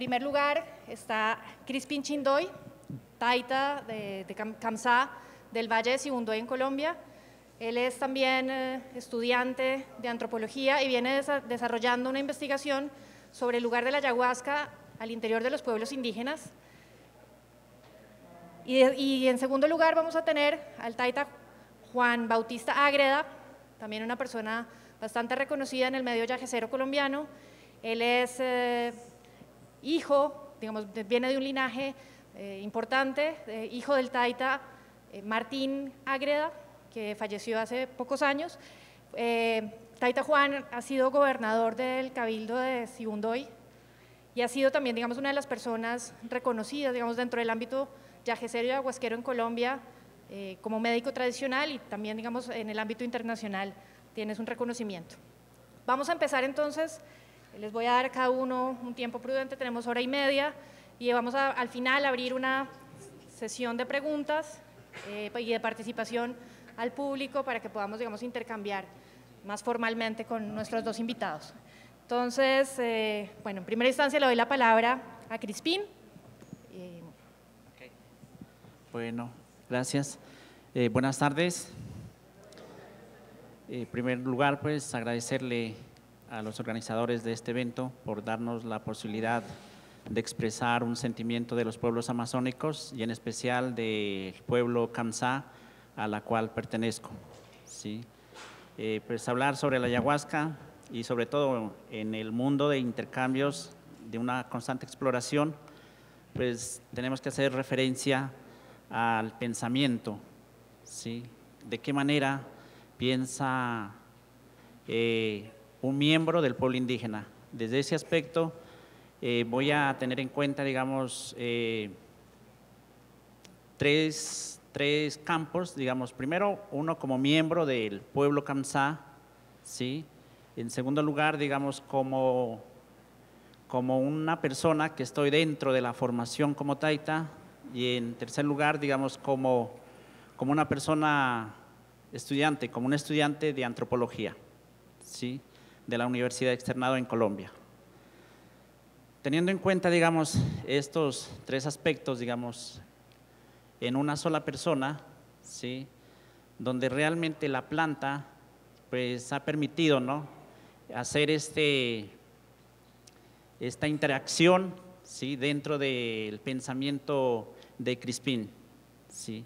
primer lugar está Crispín Chindoy, taita de Camsá, del Valle de Sibundoy en Colombia. Él es también estudiante de antropología y viene desarrollando una investigación sobre el lugar de la ayahuasca al interior de los pueblos indígenas. Y en segundo lugar vamos a tener al taita Juan Bautista Ágreda, también una persona bastante reconocida en el medio yajecero colombiano. Él es hijo, digamos, viene de un linaje importante, hijo del taita Martín Ágreda, que falleció hace pocos años. Taita Juan ha sido gobernador del Cabildo de Sibundoy y ha sido también, digamos, una de las personas reconocidas, digamos, dentro del ámbito yajecero y ayahuasquero en Colombia como médico tradicional y también, digamos, en el ámbito internacional tienes un reconocimiento. Vamos a empezar entonces, les voy a dar a cada uno un tiempo prudente, tenemos hora y media y vamos a, al final, abrir una sesión de preguntas y de participación al público para que podamos, digamos, intercambiar más formalmente con nuestros dos invitados. Entonces, bueno, en primera instancia le doy la palabra a Crispín. Bueno, gracias. Buenas tardes. En primer lugar, pues agradecerle a los organizadores de este evento por darnos la posibilidad de expresar un sentimiento de los pueblos amazónicos y en especial del pueblo Camsá, a la cual pertenezco. ¿Sí? Pues hablar sobre la ayahuasca y sobre todo en el mundo de intercambios, de una constante exploración, pues tenemos que hacer referencia al pensamiento, ¿sí? De qué manera piensa un miembro del pueblo indígena. Desde ese aspecto voy a tener en cuenta, digamos, tres campos, digamos, primero uno como miembro del pueblo Camsá, ¿sí? En segundo lugar, digamos, como una persona que estoy dentro de la formación como taita, y en tercer lugar, digamos, como una persona estudiante, como un estudiante de antropología, ¿sí? De la Universidad Externado en Colombia. Teniendo en cuenta, digamos, estos tres aspectos, digamos, en una sola persona, ¿sí? Donde realmente la planta, pues, ha permitido, ¿no?, hacer esta interacción, ¿sí?, dentro del pensamiento de Crispín, ¿sí?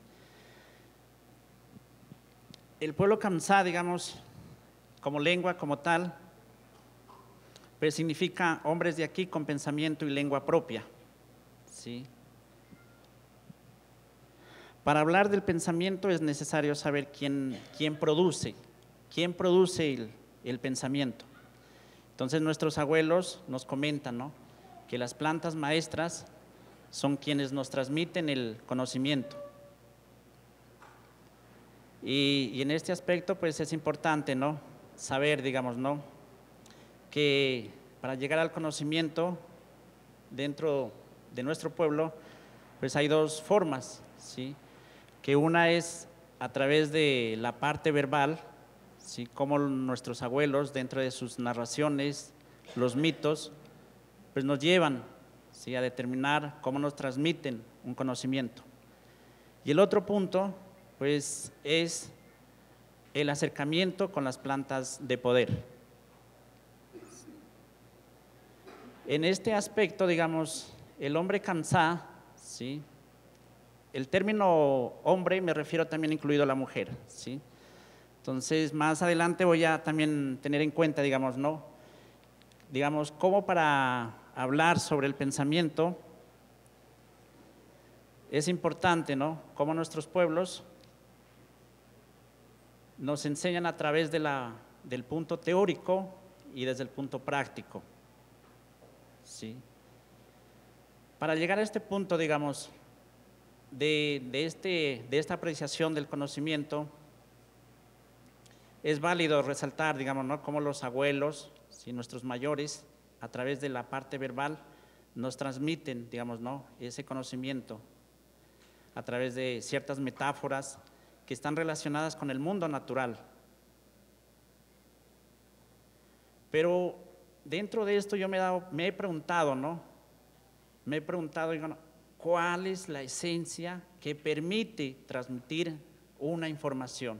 El pueblo Camsá, digamos, como lengua, como tal, pues significa hombres de aquí con pensamiento y lengua propia, ¿sí? Para hablar del pensamiento es necesario saber quién produce el pensamiento. Entonces nuestros abuelos nos comentan, ¿no?, que las plantas maestras son quienes nos transmiten el conocimiento. Y en este aspecto, pues es importante, ¿no?, saber, digamos, ¿no?, que para llegar al conocimiento dentro de nuestro pueblo, pues hay dos formas, ¿sí? Que una es a través de la parte verbal, ¿sí?, como nuestros abuelos dentro de sus narraciones, los mitos, pues nos llevan, ¿sí?, a determinar cómo nos transmiten un conocimiento. Y el otro punto, pues, es el acercamiento con las plantas de poder. En este aspecto, digamos, el hombre Camsá, ¿sí?, el término hombre me refiero también incluido a la mujer, ¿sí? Entonces, más adelante voy a también tener en cuenta, digamos, ¿no?, digamos, cómo para hablar sobre el pensamiento es importante, ¿no?, cómo nuestros pueblos nos enseñan a través del punto teórico y desde el punto práctico, ¿sí? Para llegar a este punto, digamos, de esta apreciación del conocimiento, es válido resaltar, digamos, ¿no?, cómo los abuelos, ¿sí?, nuestros mayores, a través de la parte verbal, nos transmiten, digamos, ¿no?, ese conocimiento a través de ciertas metáforas que están relacionadas con el mundo natural. Pero dentro de esto yo me he preguntado, ¿no?, me he preguntado, digo, ¿cuál es la esencia que permite transmitir una información?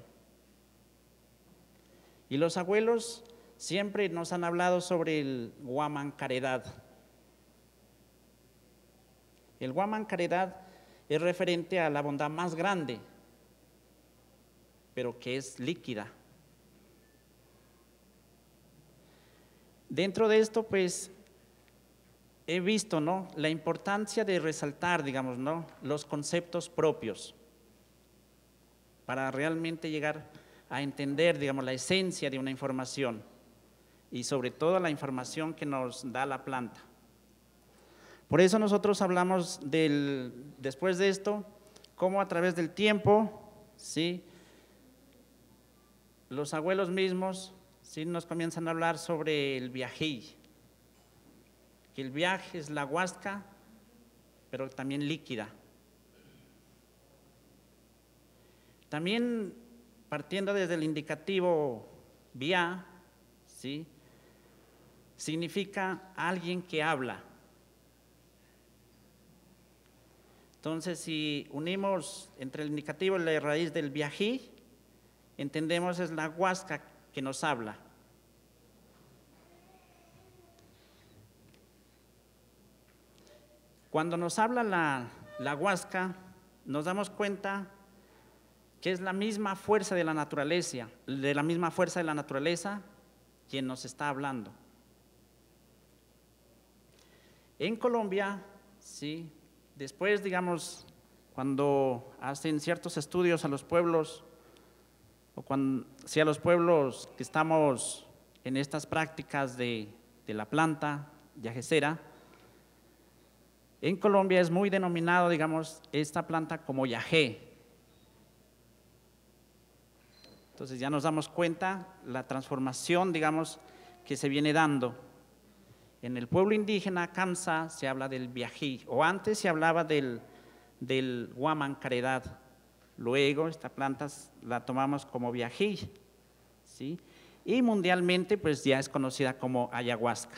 Y los abuelos siempre nos han hablado sobre el Huamancaredad. El Huamancaredad es referente a la bondad más grande, pero que es líquida. Dentro de esto, pues, he visto, ¿no?, la importancia de resaltar, digamos, ¿no?, los conceptos propios para realmente llegar a entender, digamos, la esencia de una información y sobre todo la información que nos da la planta. Por eso nosotros hablamos después de esto, cómo a través del tiempo, ¿sí?, los abuelos mismos, ¿sí?, nos comienzan a hablar sobre el viají, que el viaje es la huasca, pero también líquida. También partiendo desde el indicativo via, ¿sí?, significa alguien que habla. Entonces, si unimos entre el indicativo y la raíz del viají, entendemos es la huasca que nos habla. Cuando nos habla la huasca, nos damos cuenta que es la misma fuerza de la naturaleza, quien nos está hablando. En Colombia, sí, después, digamos, cuando hacen ciertos estudios a los pueblos, si a los pueblos que estamos en estas prácticas de la planta yajecera, en Colombia es muy denominado, digamos, esta planta como yajé. Entonces ya nos damos cuenta la transformación, digamos, que se viene dando. En el pueblo indígena Kamsa se habla del viají, o antes se hablaba del Huamancaredad. Luego esta planta la tomamos como viají, ¿sí? Y mundialmente pues ya es conocida como ayahuasca.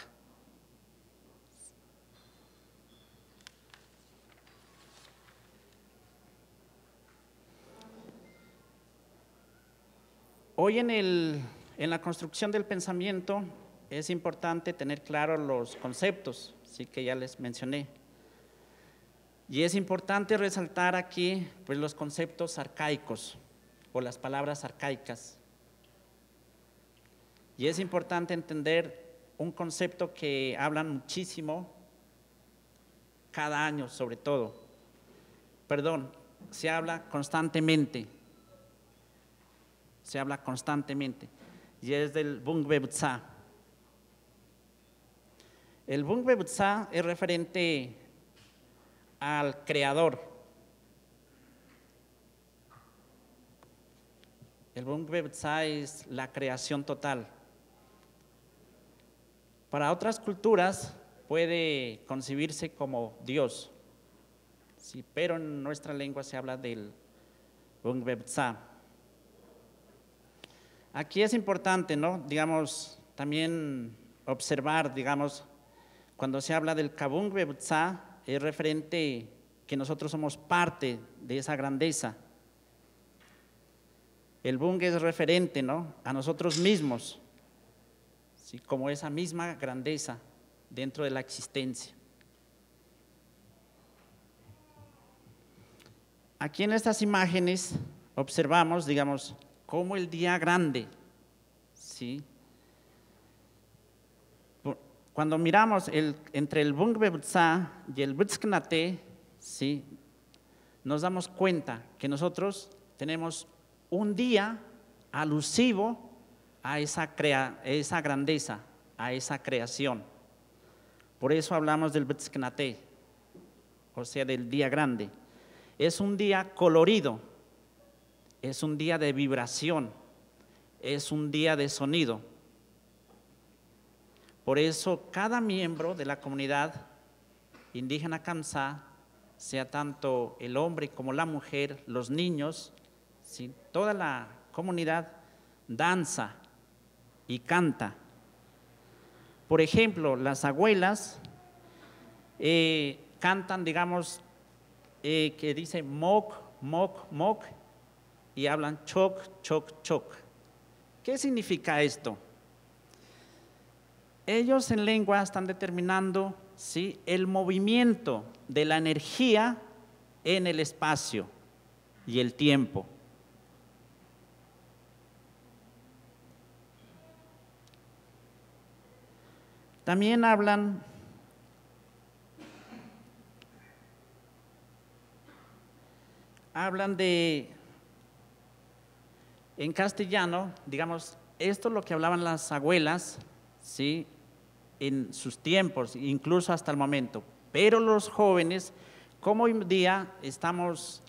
Hoy en la construcción del pensamiento es importante tener claros los conceptos, sí, que ya les mencioné. Y es importante resaltar aquí pues, los conceptos arcaicos o las palabras arcaicas. Y es importante entender un concepto que hablan muchísimo cada año sobre todo. Se habla constantemente. Y es del Bungbe Butsa. El Bungbe Butsa es referente al creador. El Bungbe Butsa es la creación total. Para otras culturas puede concebirse como Dios, sí, pero en nuestra lengua se habla del Bungbe Butsa. Aquí es importante, ¿no?, digamos, también observar, digamos, cuando se habla del Kabungbe Butsa, es referente que nosotros somos parte de esa grandeza. El Bung es referente, ¿no?, a nosotros mismos, ¿sí?, como esa misma grandeza dentro de la existencia. Aquí en estas imágenes observamos, digamos, cómo el día grande, ¿sí?, cuando miramos entre el Bungbe Butsa y el Butsknate, ¿sí?, nos damos cuenta que nosotros tenemos un día alusivo a esa grandeza, a esa creación. Por eso hablamos del Butsknate, o sea, del día grande. Es un día colorido, es un día de vibración, es un día de sonido. Por eso cada miembro de la comunidad indígena Kamsa, sea tanto el hombre como la mujer, los niños, ¿sí?, toda la comunidad danza y canta. Por ejemplo, las abuelas cantan, digamos, que dice moc, moc, moc, y hablan choc, choc, choc. ¿Qué significa esto? Ellos en lengua están determinando, ¿sí?, el movimiento de la energía en el espacio y el tiempo. También hablan de, en castellano, digamos, esto es lo que hablaban las abuelas, ¿sí?, en sus tiempos, incluso hasta el momento. Pero los jóvenes, como hoy en día estamos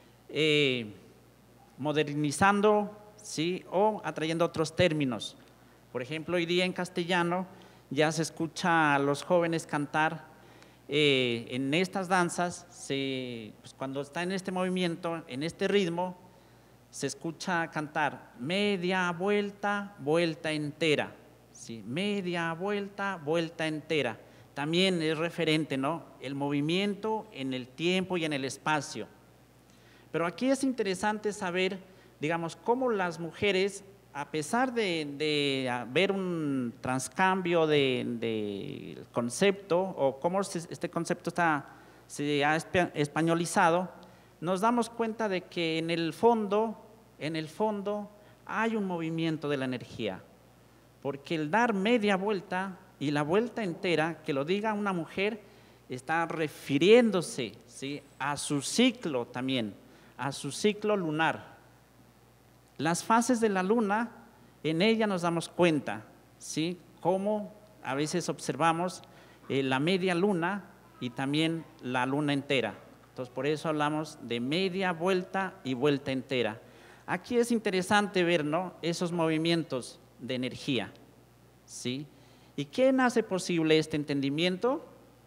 modernizando, ¿sí?, o atrayendo otros términos. Por ejemplo, hoy día en castellano ya se escucha a los jóvenes cantar en estas danzas, pues cuando está en este movimiento, en este ritmo, se escucha cantar media vuelta, vuelta entera, ¿sí?, media vuelta, vuelta entera. También es referente, ¿no?, el movimiento en el tiempo y en el espacio. Pero aquí es interesante saber, digamos, cómo las mujeres, a pesar de ver un transcambio de concepto, o cómo este concepto se ha españolizado, nos damos cuenta de que en el fondo hay un movimiento de la energía, porque el dar media vuelta y la vuelta entera, que lo diga una mujer, está refiriéndose, ¿sí?, a su ciclo también, a su ciclo lunar. Las fases de la luna, en ella nos damos cuenta, ¿sí?, cómo a veces observamos la media luna y también la luna entera. Entonces, por eso hablamos de media vuelta y vuelta entera. Aquí es interesante ver, ¿no?, esos movimientos de energía, ¿sí? ¿Y quién hace posible este entendimiento?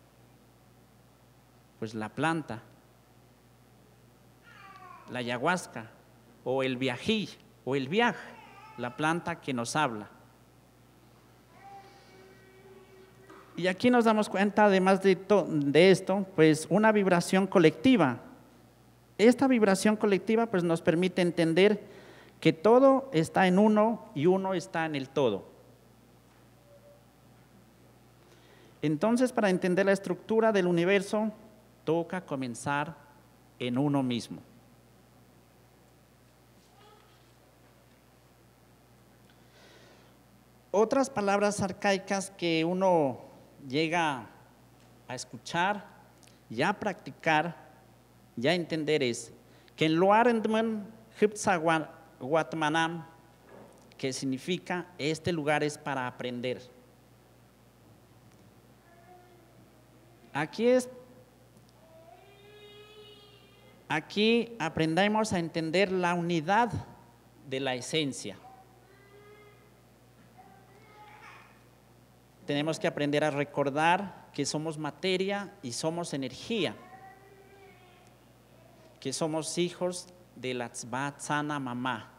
Pues la planta, la ayahuasca, o el viají, o el viaj, la planta que nos habla. Y aquí nos damos cuenta, además de esto, pues una vibración colectiva. Esta vibración colectiva pues nos permite entender que todo está en uno y uno está en el todo. Entonces, para entender la estructura del universo, toca comenzar en uno mismo. Otras palabras arcaicas que uno llega a escuchar, ya a practicar, ya a entender es que en Luarendman Hipzaguatmanam, que significa este lugar es para aprender. Aquí aprendemos a entender la unidad de la esencia. Tenemos que aprender a recordar que somos materia y somos energía, que somos hijos de la Tzbatzana Mamá.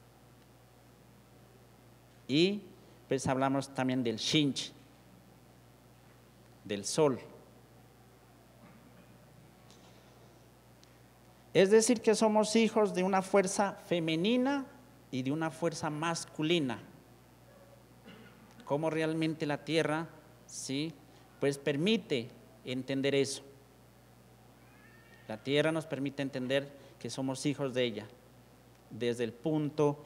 Y pues hablamos también del Shinch, del sol. Es decir, que somos hijos de una fuerza femenina y de una fuerza masculina. Cómo realmente la tierra, ¿sí?, pues permite entender eso. La tierra nos permite entender que somos hijos de ella, desde el punto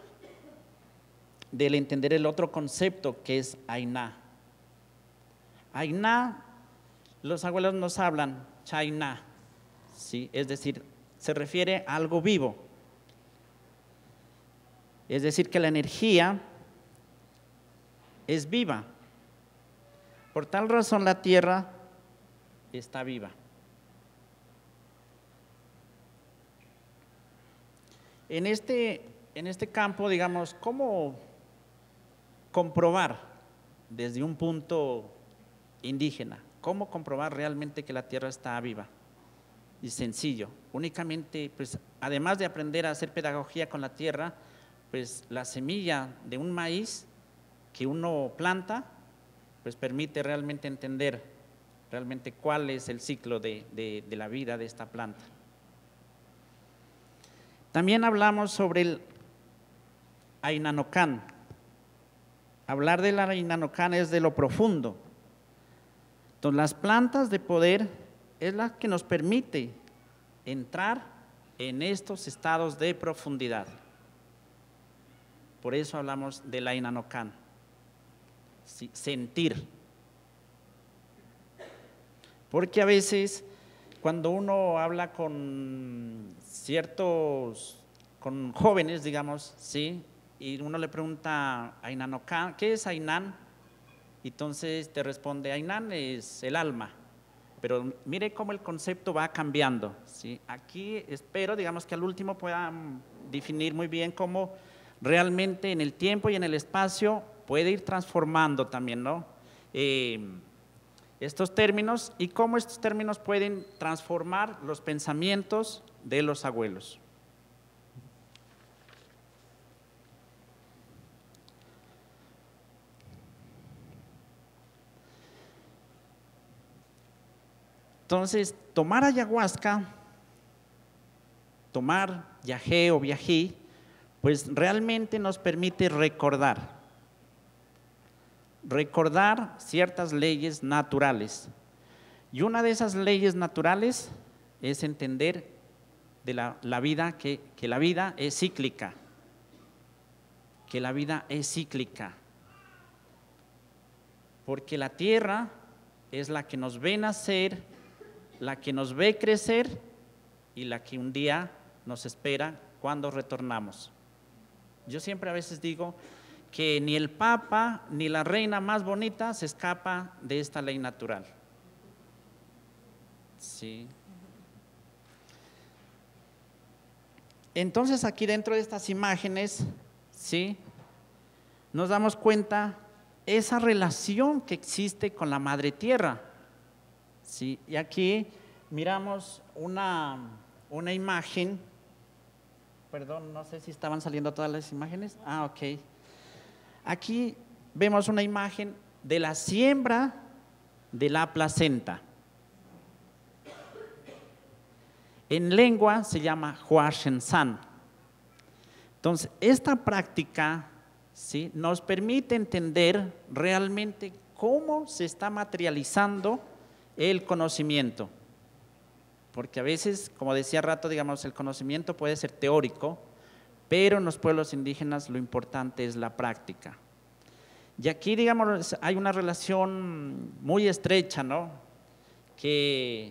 del entender el otro concepto que es Ainá. Ainá, los abuelos nos hablan, Chainá, ¿sí?, es decir, se refiere a algo vivo. Es decir, que la energía es viva. Por tal razón la tierra está viva. En este campo, digamos, ¿cómo comprobar desde un punto indígena? ¿Cómo comprobar realmente que la tierra está viva? Y sencillo, únicamente, pues, además de aprender a hacer pedagogía con la tierra, pues la semilla de un maíz que uno planta, pues permite realmente entender realmente cuál es el ciclo de la vida de esta planta. También hablamos sobre el Ainanocan. Hablar del Ainanocan es de lo profundo. Entonces, las plantas de poder es la que nos permite entrar en estos estados de profundidad. Por eso hablamos del Ainanocan, ¿sí? Sentir. Porque a veces cuando uno habla con con jóvenes, digamos, ¿sí? Y uno le pregunta, Ainanocan, ¿qué es Ainan? Entonces te responde, Ainan es el alma. Pero mire cómo el concepto va cambiando, ¿sí? Aquí espero, digamos, que al último puedan definir muy bien cómo realmente en el tiempo y en el espacio puede ir transformando también, ¿no? Estos términos y cómo estos términos pueden transformar los pensamientos de los abuelos. Entonces, tomar ayahuasca, tomar yagé o viají, pues realmente nos permite recordar ciertas leyes naturales. Y una de esas leyes naturales es entender de la vida que la vida es cíclica, porque la tierra es la que nos ve nacer, la que nos ve crecer y la que un día nos espera cuando retornamos. Yo siempre a veces digo que ni el papa ni la reina más bonita se escapa de esta ley natural. Sí. Entonces aquí dentro de estas imágenes, ¿sí?, nos damos cuenta esa relación que existe con la madre tierra. Sí, y aquí miramos una imagen, perdón, no sé si estaban saliendo todas las imágenes. Ok. Aquí vemos una imagen de la siembra de la placenta. En lengua se llama Huashensan. Entonces, esta práctica, ¿sí?, nos permite entender realmente cómo se está materializando el conocimiento, porque a veces, como decía rato, digamos, el conocimiento puede ser teórico, pero en los pueblos indígenas lo importante es la práctica. Y aquí, digamos, hay una relación muy estrecha, ¿no?, que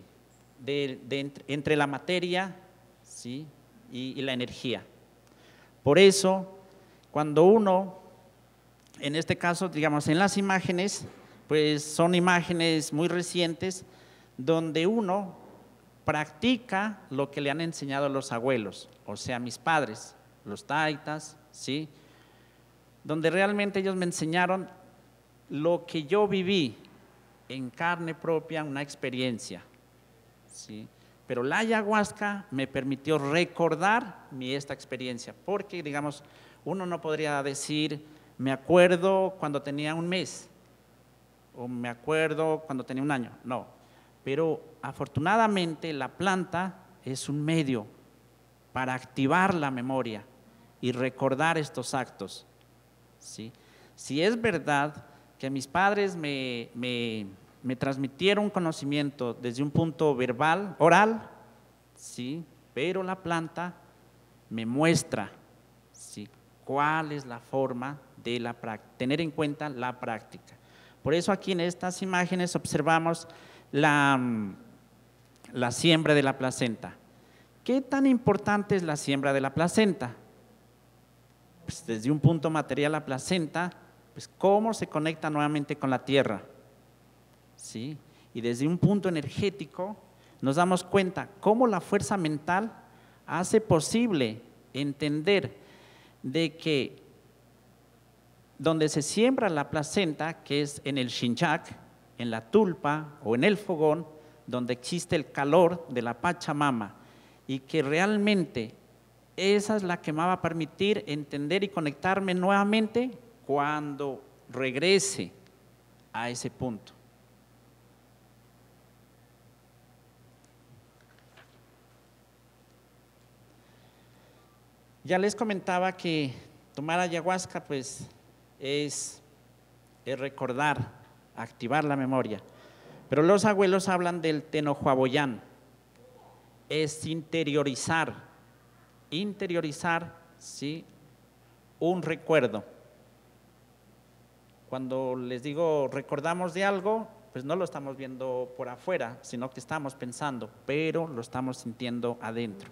entre la materia, ¿sí?, y la energía. Por eso, cuando uno, en este caso, digamos, en las imágenes, pues son imágenes muy recientes donde uno practica lo que le han enseñado los abuelos, o sea, mis padres, los taitas, ¿sí?, donde realmente ellos me enseñaron lo que yo viví en carne propia, una experiencia, ¿sí? Pero la ayahuasca me permitió recordar esta experiencia, porque, digamos, uno no podría decir, me acuerdo cuando tenía un mes, o me acuerdo cuando tenía un año, no. Pero afortunadamente la planta es un medio para activar la memoria y recordar estos actos, ¿sí? Si es verdad que mis padres me transmitieron conocimiento desde un punto verbal, oral, ¿sí?, pero la planta me muestra, ¿sí?, cuál es la forma de tener en cuenta la práctica. Por eso aquí en estas imágenes observamos la siembra de la placenta. ¿Qué tan importante es la siembra de la placenta? Pues desde un punto material la placenta, pues cómo se conecta nuevamente con la tierra, ¿sí? Y desde un punto energético nos damos cuenta cómo la fuerza mental hace posible entender de que donde se siembra la placenta, que es en el Xinchac, en la tulpa o en el fogón, donde existe el calor de la Pachamama, y que realmente esa es la que me va a permitir entender y conectarme nuevamente cuando regrese a ese punto. Ya les comentaba que tomar ayahuasca pues es recordar, activar la memoria, pero los abuelos hablan del tenochtitlán, es interiorizar, ¿sí?, un recuerdo. Cuando les digo recordamos de algo, pues no lo estamos viendo por afuera, sino que estamos pensando, pero lo estamos sintiendo adentro.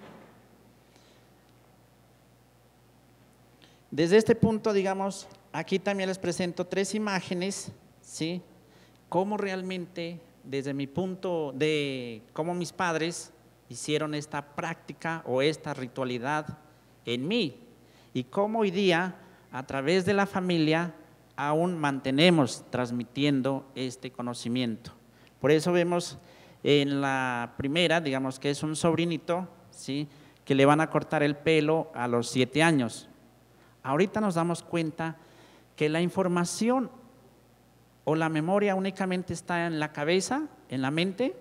Desde este punto, digamos, aquí también les presento 3 imágenes, ¿sí?, cómo realmente, desde mi punto de cómo mis padres hicieron esta práctica o esta ritualidad en mí, y cómo hoy día, a través de la familia, aún mantenemos transmitiendo este conocimiento. Por eso vemos en la primera, digamos que es un sobrinito, ¿sí?, que le van a cortar el pelo a los 7 años. Ahorita nos damos cuenta que la información o la memoria únicamente está en la cabeza, en la mente.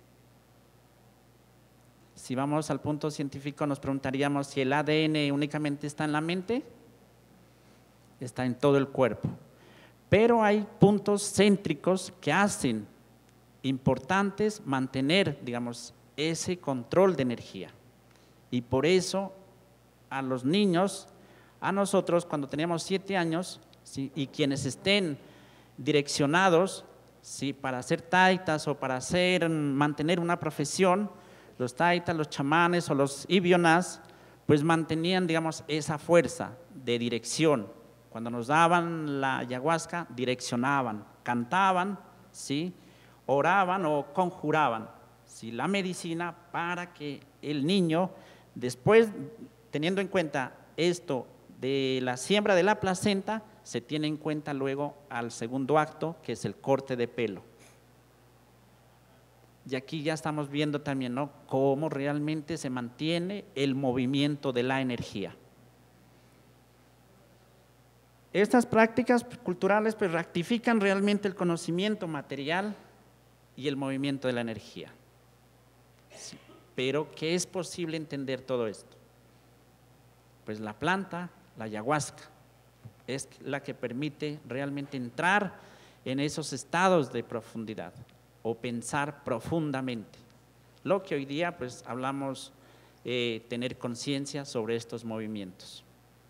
Si vamos al punto científico nos preguntaríamos si el ADN únicamente está en la mente. Está en todo el cuerpo. Pero hay puntos céntricos que hacen importantes mantener, digamos, ese control de energía. Y por eso a los niños, a nosotros cuando teníamos 7 años, ¿sí?, y quienes estén direccionados, ¿sí?, para hacer taitas o para mantener una profesión, los taitas, los chamanes o los ibionás, pues mantenían, digamos, esa fuerza de dirección. Cuando nos daban la ayahuasca, direccionaban, cantaban, ¿sí?, oraban o conjuraban, ¿sí?, la medicina para que el niño, después, teniendo en cuenta esto de la siembra de la placenta, se tiene en cuenta luego al segundo acto, que es el corte de pelo. Y aquí ya estamos viendo también, ¿no?, cómo realmente se mantiene el movimiento de la energía. Estas prácticas culturales pues rectifican realmente el conocimiento material y el movimiento de la energía. Sí, pero ¿qué es posible entender todo esto? Pues la planta, la ayahuasca, es la que permite realmente entrar en esos estados de profundidad o pensar profundamente. Lo que hoy día pues hablamos, tener conciencia sobre estos movimientos.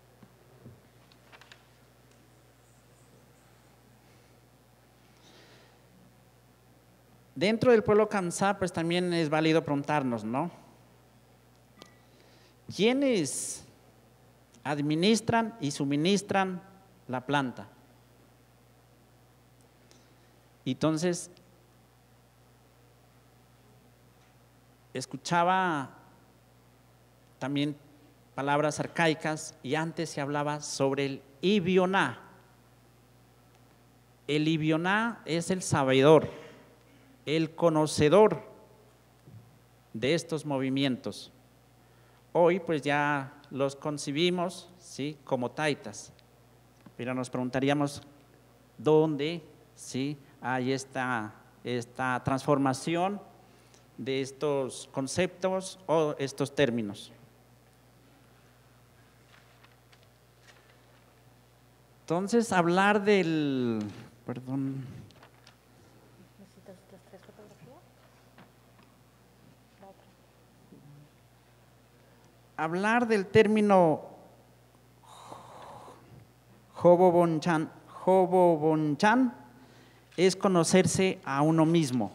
Dentro del pueblo Kamsá, pues también es válido preguntarnos, ¿no?, ¿quiénes administran y suministran la planta? Entonces, escuchaba también palabras arcaicas y antes se hablaba sobre el ibioná. El ibioná es el sabedor, el conocedor de estos movimientos. Hoy pues ya los concibimos, ¿sí?, como taitas, pero nos preguntaríamos dónde, ¿sí?, hay esta transformación de estos conceptos o estos términos. Entonces, hablar del, perdón. ¿Necesitas las 3 fotografías? La otra. Hablar del término Hobobonchan es conocerse a uno mismo,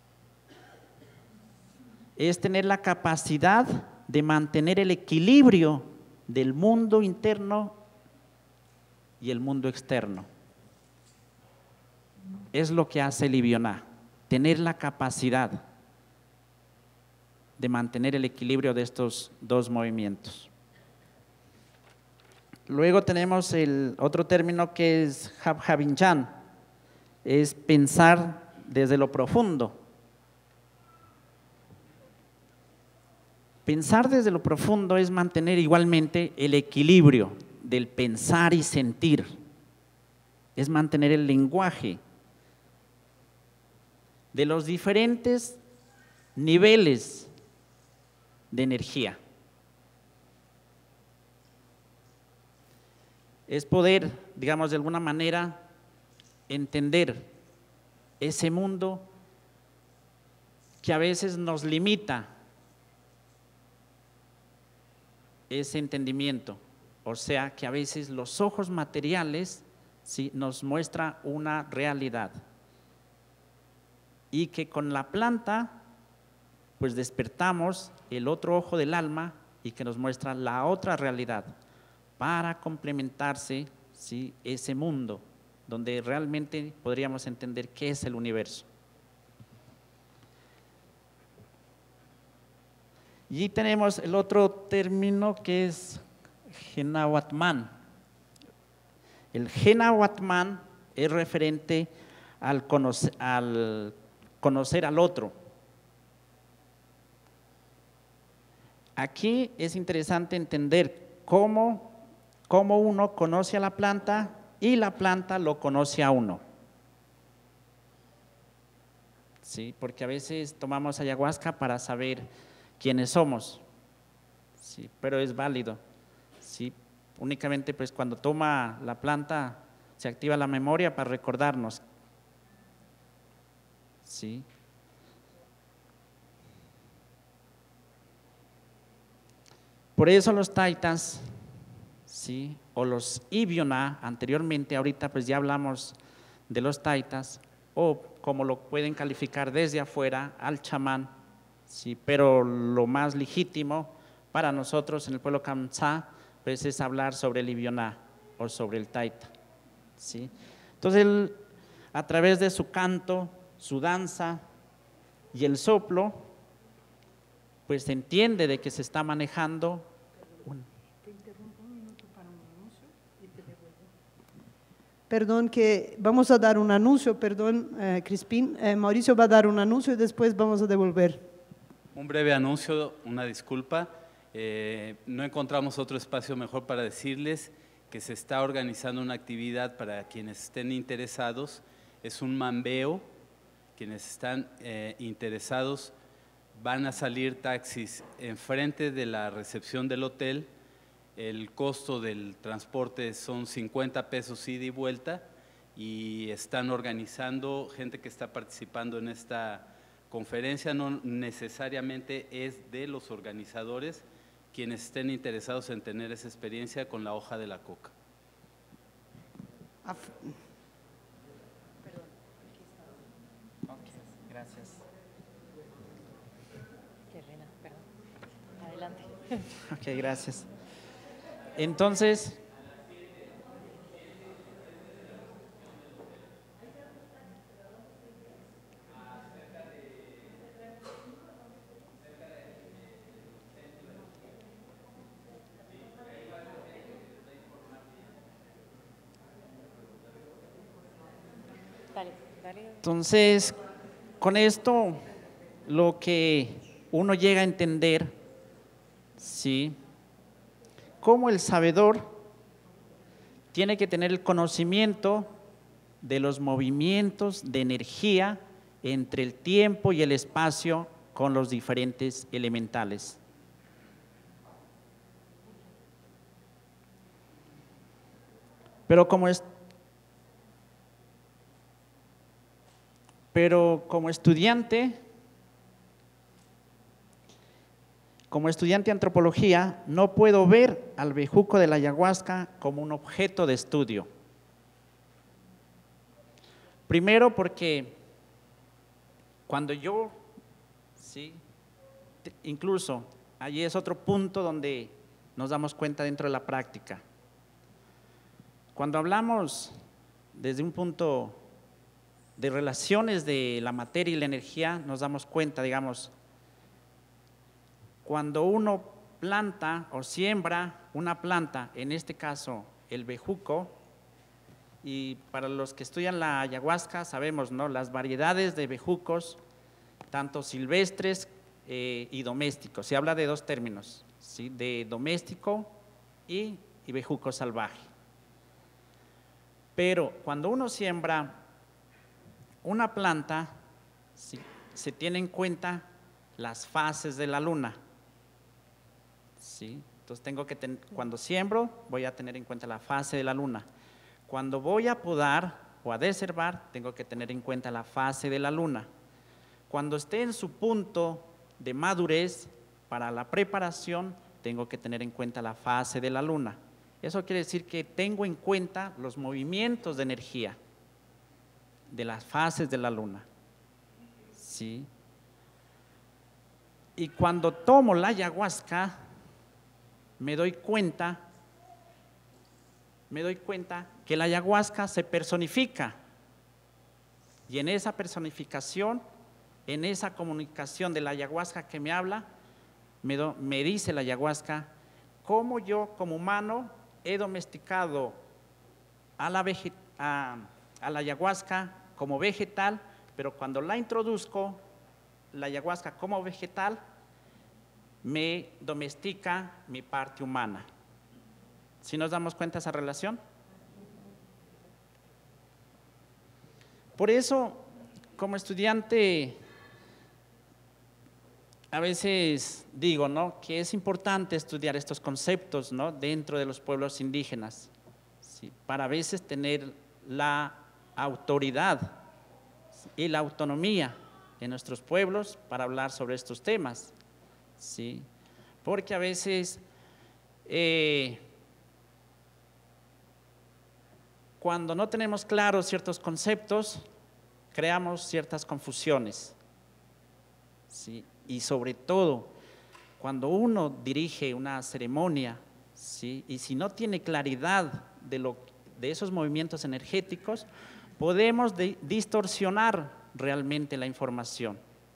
es tener la capacidad de mantener el equilibrio del mundo interno y el mundo externo. Es lo que hace el ibioná, tener la capacidad de mantener el equilibrio de estos 2 movimientos. Luego tenemos el otro término que es Habhavinchan, es pensar desde lo profundo. Pensar desde lo profundo es mantener igualmente el equilibrio del pensar y sentir, es mantener el lenguaje de los diferentes niveles de energía. es poder, digamos, de alguna manera entender ese mundo que a veces nos limita ese entendimiento, o sea, que a veces los ojos materiales sí nos muestra una realidad y que con la planta pues despertamos el otro ojo del alma y que nos muestra la otra realidad para complementarse, ¿sí?, ese mundo donde realmente podríamos entender qué es el universo. Y tenemos el otro término que es Genawatman. El Genawatman es referente al conocer al otro. Aquí es interesante entender cómo uno conoce a la planta y la planta lo conoce a uno. ¿Sí? Porque a veces tomamos ayahuasca para saber quiénes somos, ¿sí? Pero es válido, ¿sí? Únicamente pues cuando toma la planta se activa la memoria para recordarnos, ¿sí? Por eso los taitas, ¿sí?, o los Ibiona, anteriormente, ahorita pues ya hablamos de los taitas, o como lo pueden calificar desde afuera, al chamán, ¿sí?, pero lo más legítimo para nosotros en el pueblo Kamsá pues es hablar sobre el Ibiona o sobre el taita, ¿sí? Entonces él, a través de su canto, su danza y el soplo, pues se entiende de que se está manejando Te interrumpo un minuto para un anuncio y te devuelvo. Perdón, que vamos a dar un anuncio, perdón, Crispín. Mauricio va a dar un anuncio y después vamos a devolver. Un breve anuncio, una disculpa. No encontramos otro espacio mejor para decirles que se está organizando una actividad para quienes estén interesados. Es un mambeo. Quienes están interesados van a salir taxis enfrente de la recepción del hotel. El costo del transporte son 50 pesos ida y vuelta y están organizando gente que está participando en esta conferencia. No necesariamente es de los organizadores, quienes estén interesados en tener esa experiencia con la hoja de la coca. Gracias. Qué pena, perdón. Adelante. Ok, gracias. Entonces, entonces, con esto, lo que uno llega a entender, ¿sí?, cómo el sabedor tiene que tener el conocimiento de los movimientos de energía entre el tiempo y el espacio con los diferentes elementales. Pero como estudiante de antropología, no puedo ver al bejuco de la ayahuasca como un objeto de estudio. Primero porque cuando yo, sí, incluso allí es otro punto donde nos damos cuenta dentro de la práctica. Cuando hablamos desde un punto de relaciones de la materia y la energía, nos damos cuenta, digamos, cuando uno planta o siembra una planta, en este caso el bejuco, y para los que estudian la ayahuasca sabemos, ¿no?, las variedades de bejucos, tanto silvestres y domésticos. Se habla de dos términos, ¿sí?, de doméstico y bejuco salvaje. Pero cuando uno siembra una planta, ¿sí?, se tiene en cuenta las fases de la luna, ¿sí? Entonces cuando siembro voy a tener en cuenta la fase de la luna. Cuando voy a podar o a desherbar, tengo que tener en cuenta la fase de la luna. Cuando esté en su punto de madurez para la preparación, tengo que tener en cuenta la fase de la luna. Eso quiere decir que tengo en cuenta los movimientos de energía de las fases de la luna. ¿Sí? Y cuando tomo la ayahuasca, me doy cuenta que la ayahuasca se personifica. Y en esa personificación, en esa comunicación de la ayahuasca que me habla, me dice la ayahuasca cómo yo como humano he domesticado a la ayahuasca como vegetal, pero cuando la introduzco, la ayahuasca como vegetal, me domestica mi parte humana. ¿Sí nos damos cuenta de esa relación? Por eso, como estudiante, a veces digo, ¿no?, que es importante estudiar estos conceptos, ¿no?, dentro de los pueblos indígenas, ¿sí?, para a veces tener la autoridad y la autonomía en nuestros pueblos para hablar sobre estos temas, ¿sí? Porque a veces cuando no tenemos claros ciertos conceptos, creamos ciertas confusiones, ¿sí? Y sobre todo, cuando uno dirige una ceremonia, ¿sí?, y si no tiene claridad de esos movimientos energéticos, podemos distorsionar realmente la información.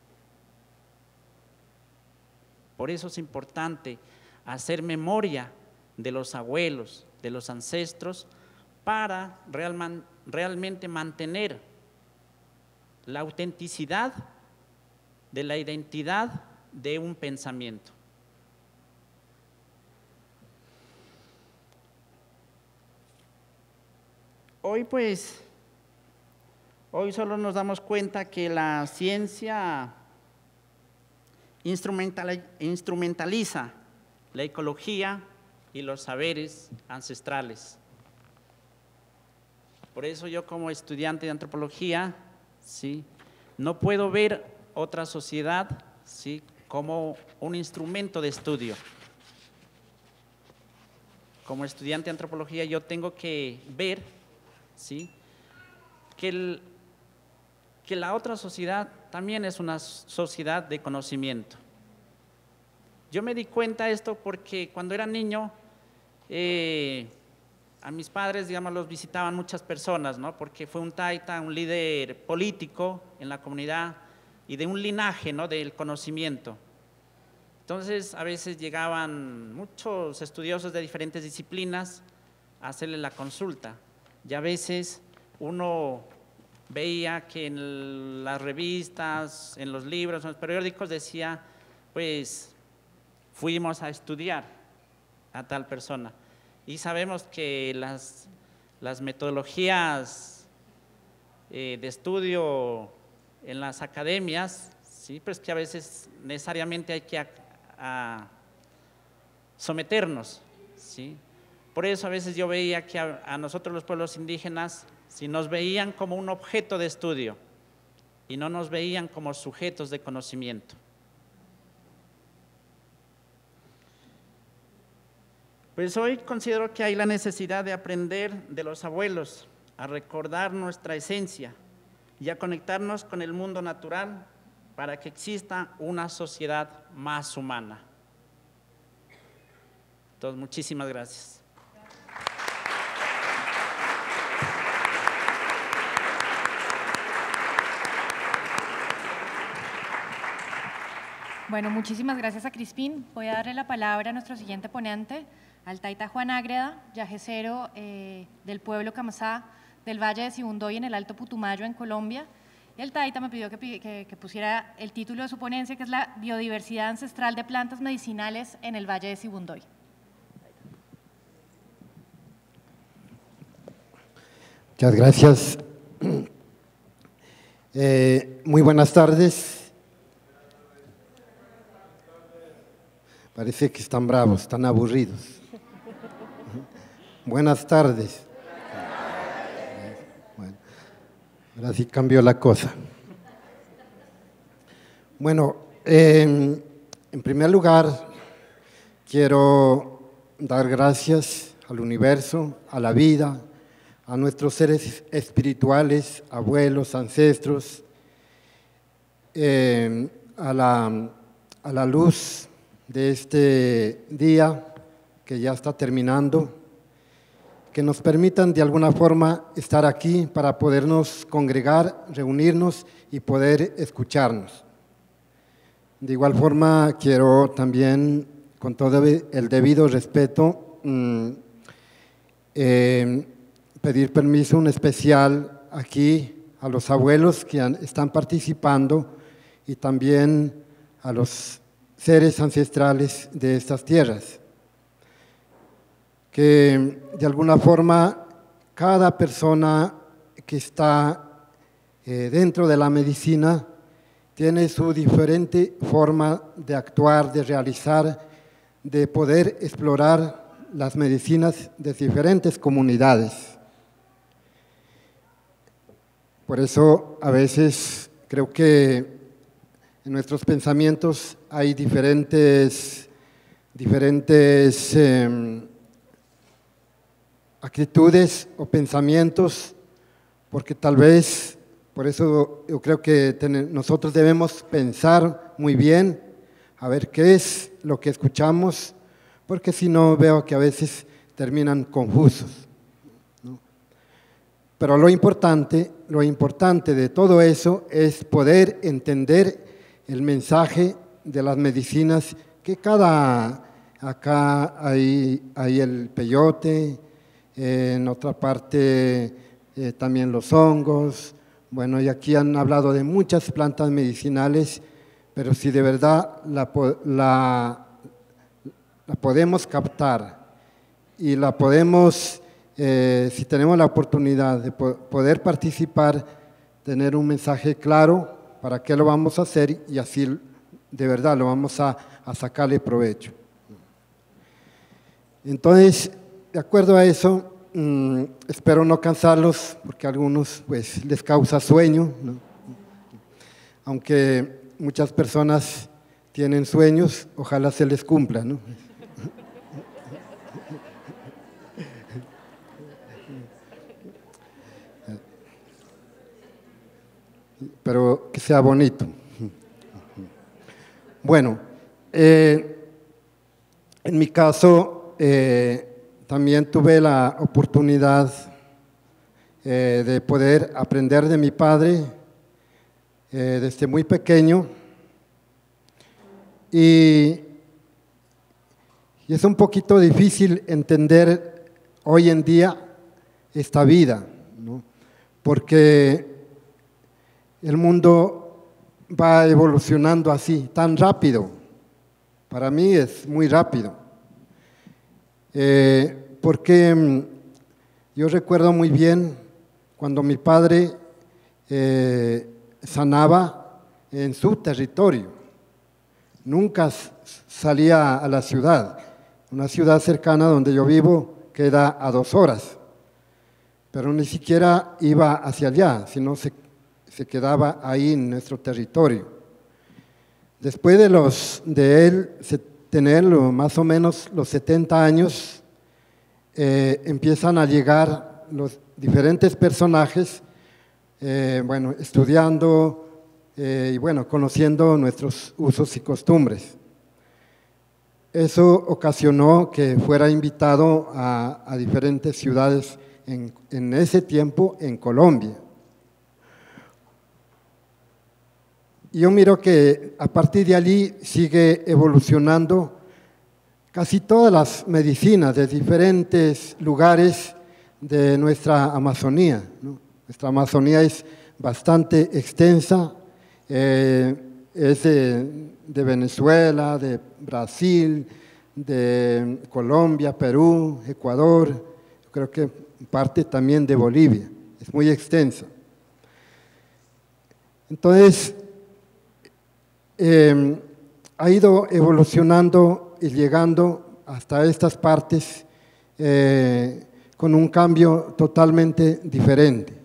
Por eso es importante hacer memoria de los abuelos, de los ancestros, para realmente mantener la autenticidad de la identidad de un pensamiento. Hoy solo nos damos cuenta que la ciencia instrumentaliza la ecología y los saberes ancestrales. Por eso yo como estudiante de antropología, ¿sí?, no puedo ver otra sociedad, ¿sí?, como un instrumento de estudio. Como estudiante de antropología yo tengo que ver, ¿sí?, que la otra sociedad también es una sociedad de conocimiento. Yo me di cuenta de esto porque cuando era niño, a mis padres, digamos, los visitaban muchas personas, ¿no?, porque fue un taita, un líder político en la comunidad y de un linaje, ¿no?, del conocimiento. Entonces, a veces llegaban muchos estudiosos de diferentes disciplinas a hacerle la consulta, y a veces uno veía que en las revistas, en los libros, en los periódicos decía, pues, fuimos a estudiar a tal persona. Y sabemos que las metodologías de estudio en las academias, sí, pues que a veces necesariamente hay que someternos, ¿sí? Por eso a veces yo veía que a nosotros los pueblos indígenas, si nos veían como un objeto de estudio y no nos veían como sujetos de conocimiento. Pues hoy considero que hay la necesidad de aprender de los abuelos, a recordar nuestra esencia y a conectarnos con el mundo natural para que exista una sociedad más humana. Entonces, muchísimas gracias. Bueno, muchísimas gracias a Crispín. Voy a darle la palabra a nuestro siguiente ponente, al taita Juan Ágreda, yajecero del pueblo Camasá del Valle de Sibundoy en el Alto Putumayo, en Colombia. El taita me pidió que pusiera el título de su ponencia, que es la biodiversidad ancestral de plantas medicinales en el Valle de Sibundoy. Muchas gracias. Muy buenas tardes. Parece que están bravos, están aburridos. Buenas tardes. Bueno, ahora sí cambió la cosa. Bueno, en primer lugar, quiero dar gracias al universo, a la vida, a nuestros seres espirituales, abuelos, ancestros, a la luz de este día que ya está terminando, que nos permitan de alguna forma estar aquí para podernos congregar, reunirnos y poder escucharnos. De igual forma, quiero también, con todo el debido respeto, pedir permiso un especial aquí a los abuelos que están participando y también a los seres ancestrales de estas tierras, que de alguna forma cada persona que está dentro de la medicina tiene su diferente forma de actuar, de realizar, de poder explorar las medicinas de diferentes comunidades. Por eso a veces creo que en nuestros pensamientos hay diferentes actitudes o pensamientos, porque tal vez, por eso yo creo que nosotros debemos pensar muy bien, a ver qué es lo que escuchamos, porque si no veo que a veces terminan confusos, ¿no? Pero lo importante de todo eso es poder entender el mensaje de las medicinas que acá hay el peyote, en otra parte también los hongos, bueno, y aquí han hablado de muchas plantas medicinales, pero si de verdad la podemos captar y la podemos, si tenemos la oportunidad de poder participar, tener un mensaje claro para qué lo vamos a hacer y así de verdad lo vamos a sacarle provecho. Entonces, de acuerdo a eso, espero no cansarlos porque a algunos pues les causa sueño, ¿no? Aunque muchas personas tienen sueños, ojalá se les cumpla, ¿no? Pero que sea bonito. Bueno, en mi caso también tuve la oportunidad de poder aprender de mi padre desde muy pequeño y es un poquito difícil entender hoy en día esta vida, ¿no? Porque el mundo va evolucionando así, tan rápido. Para mí es muy rápido. Porque yo recuerdo muy bien cuando mi padre sanaba en su territorio. Nunca salía a la ciudad. Una ciudad cercana donde yo vivo queda a 2 horas. Pero ni siquiera iba hacia allá, sino se quedaba ahí en nuestro territorio. Después de él tener más o menos los 70 años, empiezan a llegar los diferentes personajes, bueno, estudiando y bueno, conociendo nuestros usos y costumbres. Eso ocasionó que fuera invitado a diferentes ciudades en ese tiempo en Colombia. Yo miro que a partir de allí sigue evolucionando casi todas las medicinas de diferentes lugares de nuestra Amazonía, ¿no? Nuestra Amazonía es bastante extensa, es de Venezuela, de Brasil, de Colombia, Perú, Ecuador, creo que parte también de Bolivia, es muy extensa. Entonces, ha ido evolucionando llegando hasta estas partes con un cambio totalmente diferente.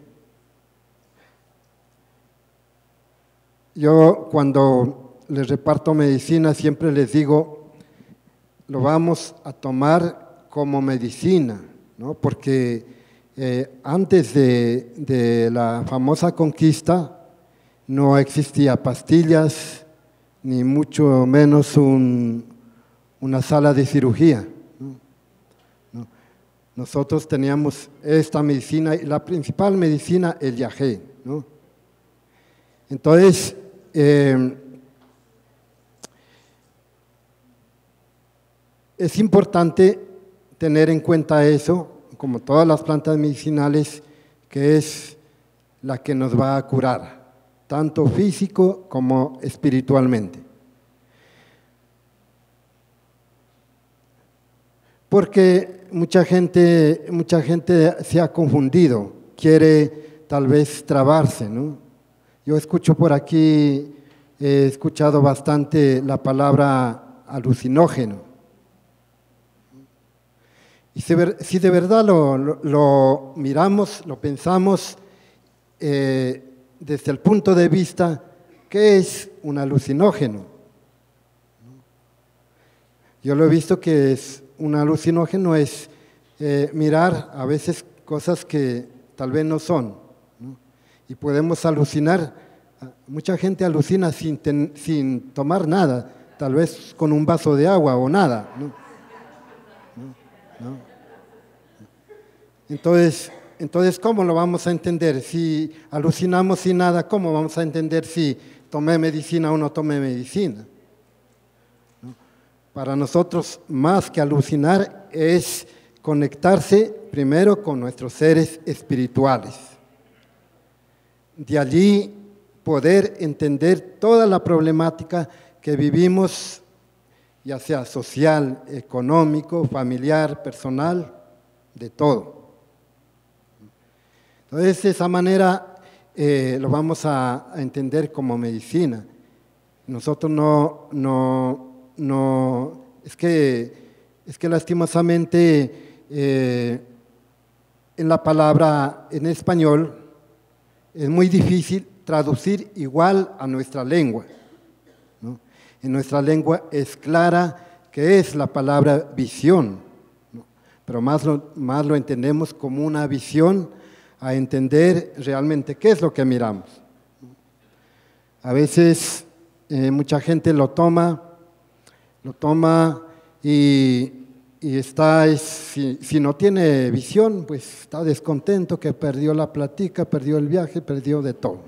Yo cuando les reparto medicina siempre les digo, lo vamos a tomar como medicina, ¿no? Porque antes de la famosa conquista no existía pastillas, ni mucho menos una sala de cirugía, ¿no? Nosotros teníamos esta medicina, y la principal medicina, el yagé, ¿no? Entonces, es importante tener en cuenta eso, como todas las plantas medicinales, que es la que nos va a curar, tanto físico como espiritualmente. Porque mucha gente se ha confundido, quiere tal vez trabarse, ¿no? Yo escucho por aquí, he escuchado bastante la palabra alucinógeno. Y si de verdad lo miramos, lo pensamos desde el punto de vista, ¿qué es un alucinógeno? Yo lo he visto que un alucinógeno es mirar a veces cosas que tal vez no son, ¿no? Y podemos alucinar, mucha gente alucina sin tomar nada, tal vez con un vaso de agua o nada, ¿no? ¿No? Entonces, ¿cómo lo vamos a entender? Si alucinamos sin nada, ¿cómo vamos a entender si tomé medicina o no tomé medicina? ¿No? Para nosotros, más que alucinar, es conectarse primero con nuestros seres espirituales. De allí poder entender toda la problemática que vivimos, ya sea social, económico, familiar, personal, de todo. Entonces, de esa manera lo vamos a entender como medicina. Nosotros es que lastimosamente en la palabra en español es muy difícil traducir igual a nuestra lengua, ¿no? En nuestra lengua es clara que es la palabra visión, ¿no? Pero más lo entendemos como una visión a entender realmente qué es lo que miramos. A veces mucha gente lo toma y está, si no tiene visión, pues está descontento, que perdió la platica, perdió el viaje, perdió de todo.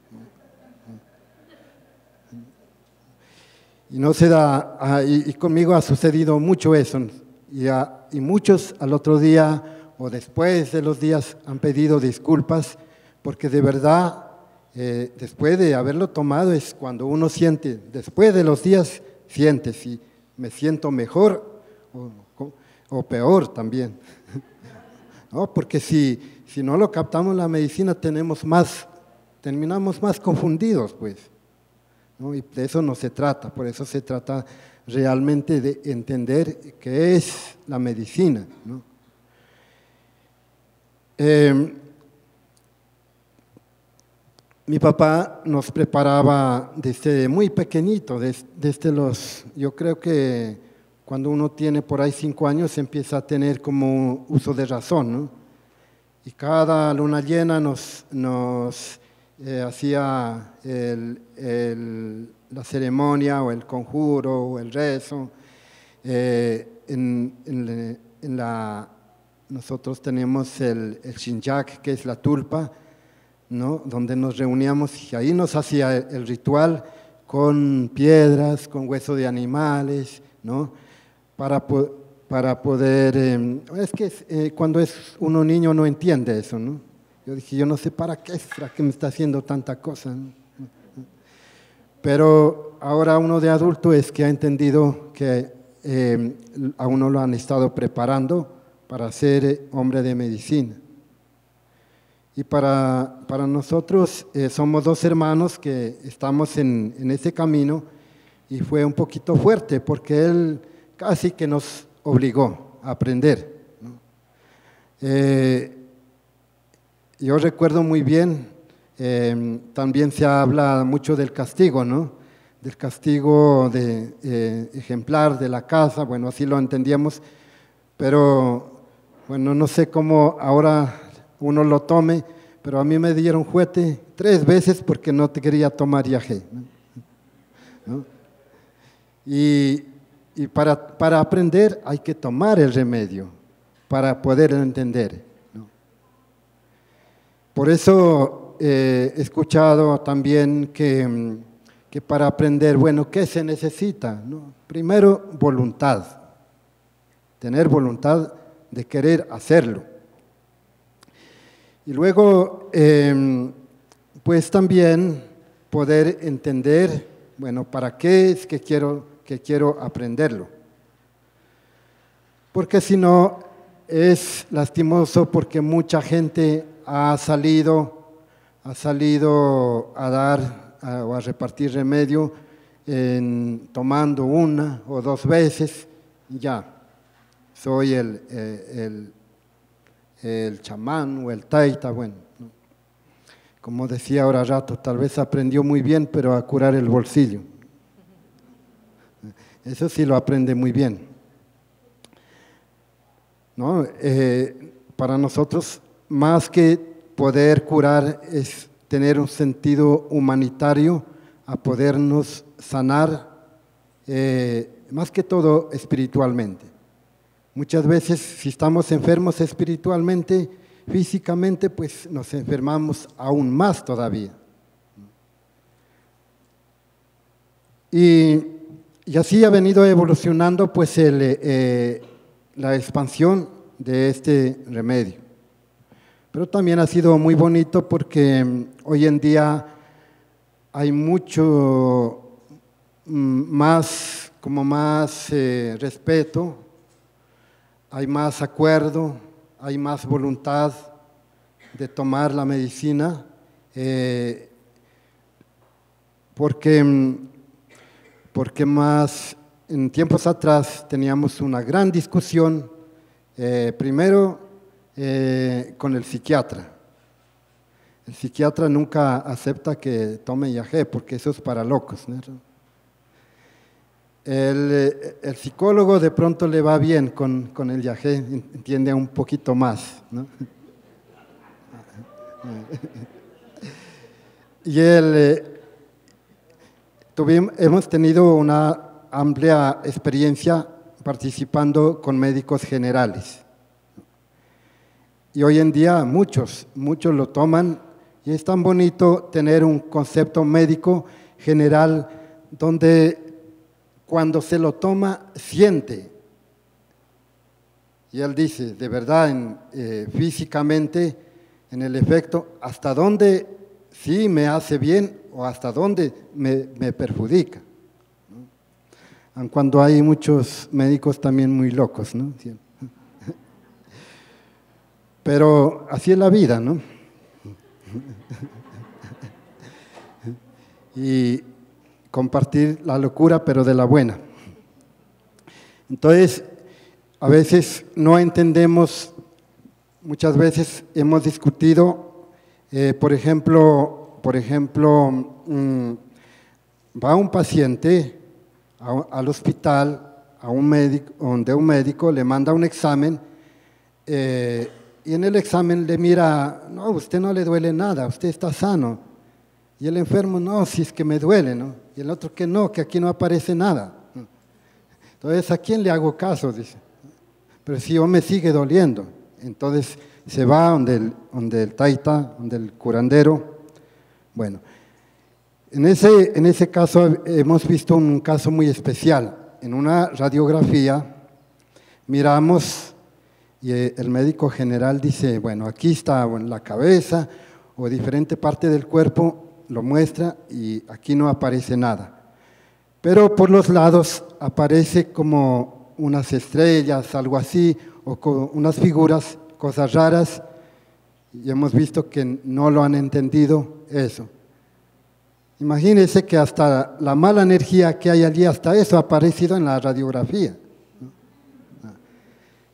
Y no se da, y conmigo ha sucedido mucho eso, y muchos al otro día o después de los días han pedido disculpas, porque de verdad, después de haberlo tomado es cuando uno siente, después de los días, siente si me siento mejor o peor también. ¿No? Porque si no lo captamos la medicina, terminamos más confundidos, pues, ¿no? Y de eso no se trata, por eso se trata realmente de entender qué es la medicina, ¿no? Mi papá nos preparaba desde muy pequeñito, yo creo que cuando uno tiene por ahí 5 años empieza a tener como uso de razón, ¿no? Y cada luna llena nos hacía la ceremonia o el conjuro o el rezo. Nosotros tenemos el shinyak, que es la tulpa, ¿no? Donde nos reuníamos y ahí nos hacía el ritual con piedras, con hueso de animales, ¿no? Para poder, es que cuando es uno niño no entiende eso, ¿no? Yo dije, yo no sé para qué me está haciendo tanta cosa, ¿no? Pero ahora uno de adulto es que ha entendido que a uno lo han estado preparando para ser hombre de medicina. Y para nosotros somos 2 hermanos que estamos en ese camino, y fue un poquito fuerte porque él casi que nos obligó a aprender, ¿no? Yo recuerdo muy bien, también se habla mucho del castigo, ¿no? Del castigo ejemplar de la casa, bueno, así lo entendíamos, pero bueno, no sé cómo ahora uno lo tome, pero a mí me dieron juete 3 veces porque no te quería tomar yagé, ¿no? Y para aprender hay que tomar el remedio, para poder entender, ¿no? Por eso he escuchado también que para aprender, bueno, ¿qué se necesita, no? Primero, voluntad, tener voluntad de querer hacerlo. Y luego, pues también poder entender, bueno, ¿para qué es que quiero aprenderlo? Porque si no, es lastimoso porque mucha gente ha salido a dar o a repartir remedio tomando 1 o 2 veces, y ya, soy el chamán o el taita, bueno, ¿no? Como decía ahora rato, tal vez aprendió muy bien, pero a curar el bolsillo. Eso sí lo aprende muy bien, ¿no? Para nosotros, más que poder curar, es tener un sentido humanitario, a podernos sanar, más que todo espiritualmente. Muchas veces, si estamos enfermos espiritualmente, físicamente, pues nos enfermamos aún más todavía. Y así ha venido evolucionando pues la expansión de este remedio. Pero también ha sido muy bonito porque hoy en día hay mucho más respeto, hay más acuerdo, hay más voluntad de tomar la medicina, porque más en tiempos atrás teníamos una gran discusión, primero con el psiquiatra. El psiquiatra nunca acepta que tome yagé porque eso es para locos, ¿no? El psicólogo de pronto le va bien con el yagé, entiende un poquito más, ¿no? Y hemos tenido una amplia experiencia participando con médicos generales. Y hoy en día muchos lo toman y es tan bonito tener un concepto médico general donde cuando se lo toma siente. Y él dice, de verdad, físicamente, en el efecto, hasta dónde sí me hace bien o hasta dónde me perjudica, ¿no? Aun cuando hay muchos médicos también muy locos, ¿no? Pero así es la vida, ¿no? Y compartir la locura, pero de la buena. Entonces, a veces no entendemos, muchas veces hemos discutido, por ejemplo, va un paciente al hospital, donde un médico le manda un examen, y en el examen le mira, no, a usted no le duele nada, usted está sano. Y el enfermo, no, si es que me duele, ¿no? Y el otro que no, que aquí no aparece nada. Entonces, ¿a quién le hago caso? Dice. Pero si yo me sigue doliendo. Entonces, se va donde el taita, donde el curandero. Bueno, en ese caso hemos visto un caso muy especial. En una radiografía miramos y el médico general dice, bueno, aquí está la cabeza o diferente parte del cuerpo, lo muestra y aquí no aparece nada. Pero por los lados aparece como unas estrellas, algo así, o con unas figuras, cosas raras, y hemos visto que no lo han entendido eso. Imagínense que hasta la mala energía que hay allí, hasta eso ha aparecido en la radiografía.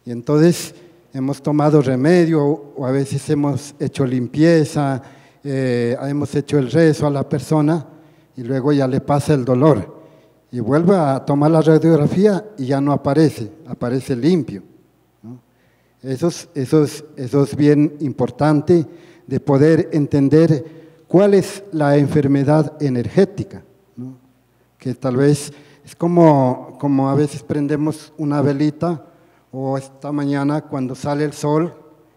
Y entonces hemos tomado remedio o a veces hemos hecho limpieza, hemos hecho el rezo a la persona y luego ya le pasa el dolor. Y vuelve a tomar la radiografía y ya no aparece, aparece limpio, ¿no? Eso es bien importante de poder entender cuál es la enfermedad energética, ¿no? Que tal vez es como a veces prendemos una velita o esta mañana cuando sale el sol,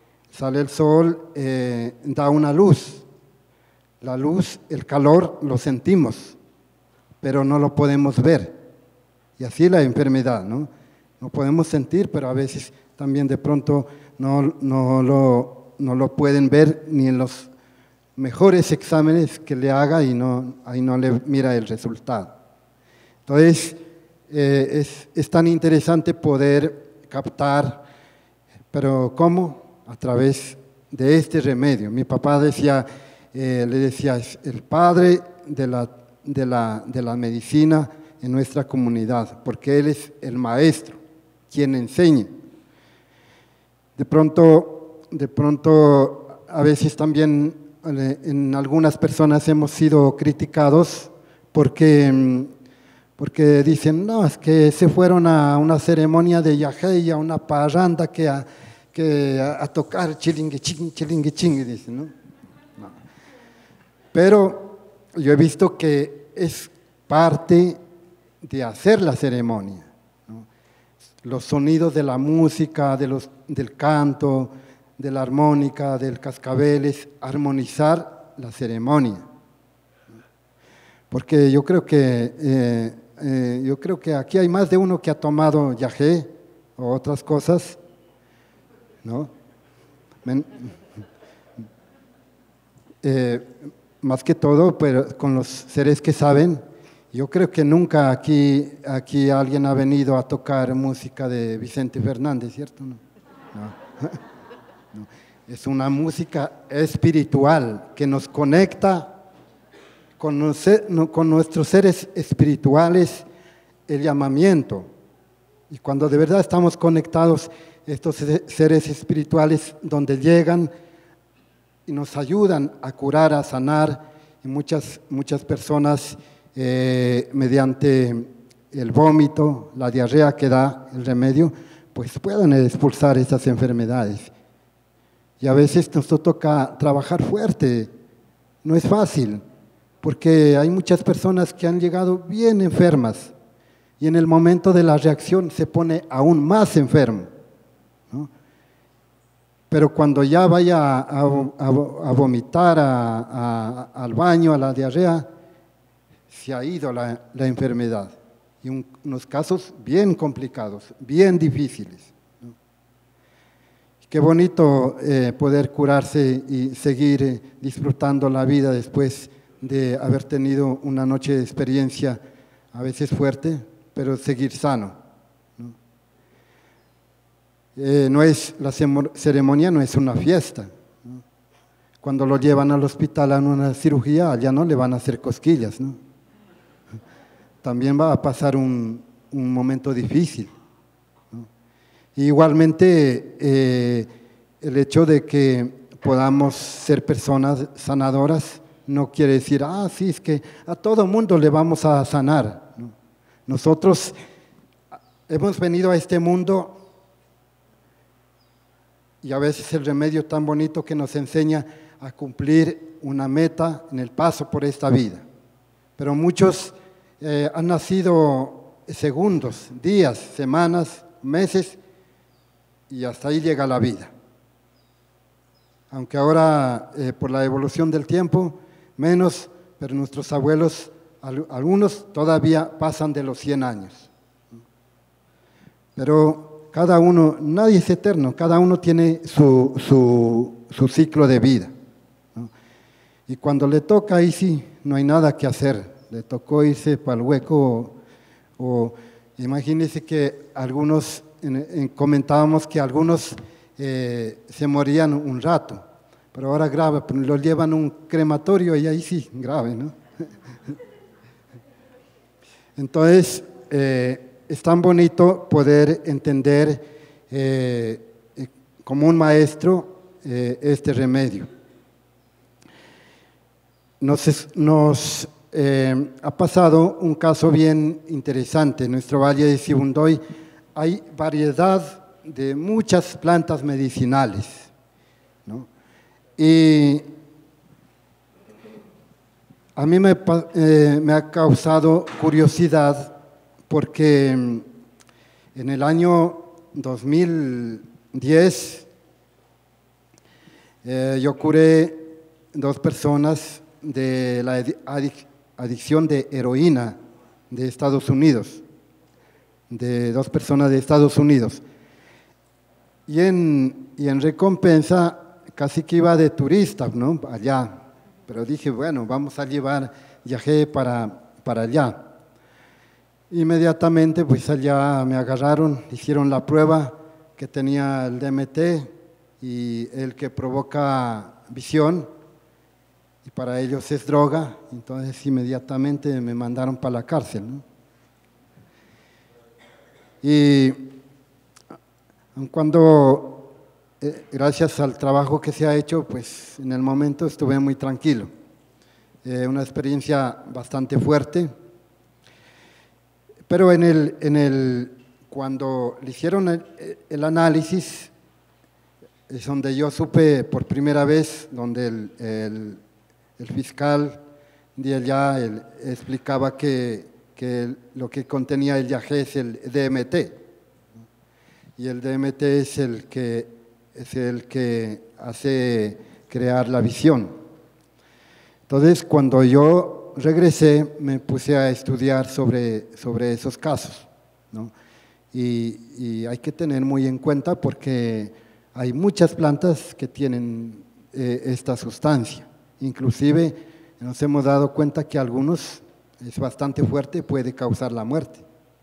da una luz. La luz, el calor lo sentimos, pero no lo podemos ver. Y así la enfermedad, ¿no? No podemos sentir, pero a veces también de pronto no lo pueden ver ni en los mejores exámenes que le haga y ahí no le mira el resultado. Entonces, es tan interesante poder captar, pero ¿cómo? A través de este remedio. Mi papá le decía, es el padre de la medicina en nuestra comunidad, porque él es el maestro, quien enseña. De pronto, a veces también en algunas personas hemos sido criticados porque dicen, no, es que se fueron a una ceremonia de yagé, a una parranda que a tocar chilingue, chingue, dicen, ¿no? No. Pero yo he visto que es parte de hacer la ceremonia, ¿no? Los sonidos de la música, del canto, de la armónica, del cascabel, es armonizar la ceremonia. Porque yo creo que aquí hay más de uno que ha tomado yagé o otras cosas, ¿no? Más que todo, pero con los seres que saben, yo creo que nunca aquí alguien ha venido a tocar música de Vicente Fernández, ¿cierto? No. No. Es una música espiritual que nos conecta con nuestros seres espirituales, el llamamiento. Y cuando de verdad estamos conectados, estos seres espirituales donde llegan y nos ayudan a curar, a sanar, y muchas personas mediante el vómito, la diarrea que da el remedio, pues puedan expulsar esas enfermedades. Y a veces nos toca trabajar fuerte, no es fácil, porque hay muchas personas que han llegado bien enfermas y en el momento de la reacción se pone aún más enfermo, ¿no? Pero cuando ya vaya a vomitar, al baño, a la diarrea, se ha ido la enfermedad. Y unos casos bien complicados, bien difíciles, ¿no? Qué bonito poder curarse y seguir disfrutando la vida después de haber tenido una noche de experiencia, a veces fuerte, pero seguir sano, ¿no? La ceremonia no es una fiesta, ¿no? Cuando lo llevan al hospital a una cirugía, ya no le van a hacer cosquillas, ¿no? También va a pasar un momento difícil, ¿no? Igualmente, el hecho de que podamos ser personas sanadoras no quiere decir, sí, es que a todo mundo le vamos a sanar, ¿no? Nosotros hemos venido a este mundo y a veces el remedio tan bonito que nos enseña a cumplir una meta en el paso por esta vida. Pero muchos han nacido segundos, días, semanas, meses, y hasta ahí llega la vida. Aunque ahora, por la evolución del tiempo, menos, pero nuestros abuelos, algunos todavía pasan de los 100 años. Pero cada uno, nadie es eterno, cada uno tiene su ciclo de vida, ¿no? Y cuando le toca, ahí sí, no hay nada que hacer. Le tocó irse para el hueco, o imagínense que algunos, comentábamos que algunos se morían un rato, pero ahora grave, lo llevan a un crematorio y ahí sí, grave, ¿no? Entonces, es tan bonito poder entender como un maestro este remedio. Nos ha pasado un caso bien interesante. En nuestro valle de Sibundoy hay variedad de muchas plantas medicinales, ¿no? Y a mí me ha causado curiosidad porque en el año 2010 yo curé 2 personas de la adicción de heroína de Estados Unidos, de 2 personas de Estados Unidos. Y en recompensa casi que iba de turista, ¿no? Allá, pero dije, bueno, vamos a llevar viaje para allá. Inmediatamente, pues allá me agarraron, hicieron la prueba que tenía el DMT y el que provoca visión, y para ellos es droga, entonces inmediatamente me mandaron para la cárcel, ¿no? Y cuando, gracias al trabajo que se ha hecho, pues en el momento estuve muy tranquilo. Una experiencia bastante fuerte. Pero cuando le hicieron el análisis, es donde yo supe por primera vez, donde el fiscal de allá explicaba que lo que contenía el yagé es el DMT. Y el DMT es el que hace crear la visión. Entonces, cuando yo regresé, me puse a estudiar sobre esos casos, ¿no? Y hay que tener muy en cuenta porque hay muchas plantas que tienen esta sustancia. Inclusive nos hemos dado cuenta que algunos es bastante fuerte, puede causar la muerte.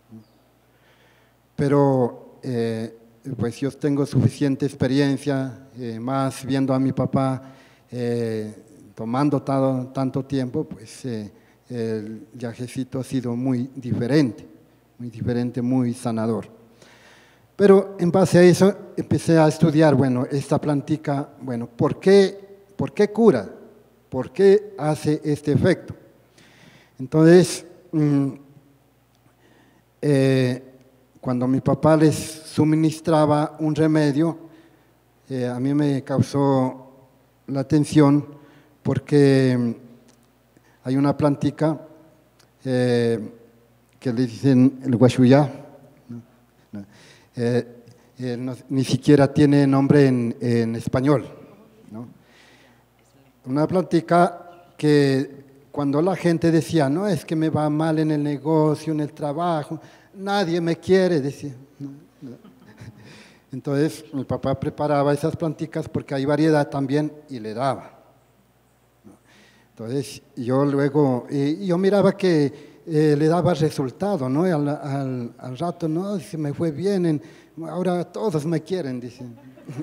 Pero pues yo tengo suficiente experiencia, más viendo a mi papá tomando tanto tiempo, pues el yagecito ha sido muy diferente, muy sanador. Pero en base a eso empecé a estudiar, bueno, esta plantica, bueno, ¿por qué cura? ¿Por qué hace este efecto? Entonces, cuando mi papá les suministraba un remedio, a mí me causó la atención porque hay una plantica que le dicen el guaxuyá, ni siquiera tiene nombre en español, ¿no? Una plantica que cuando la gente decía, no, es que me va mal en el negocio, en el trabajo, nadie me quiere, decía. Entonces mi papá preparaba esas planticas porque hay variedad también y le daba. Entonces yo luego, yo miraba que le daba resultado, ¿no? Al rato, no, se me fue bien, ahora todos me quieren, dicen.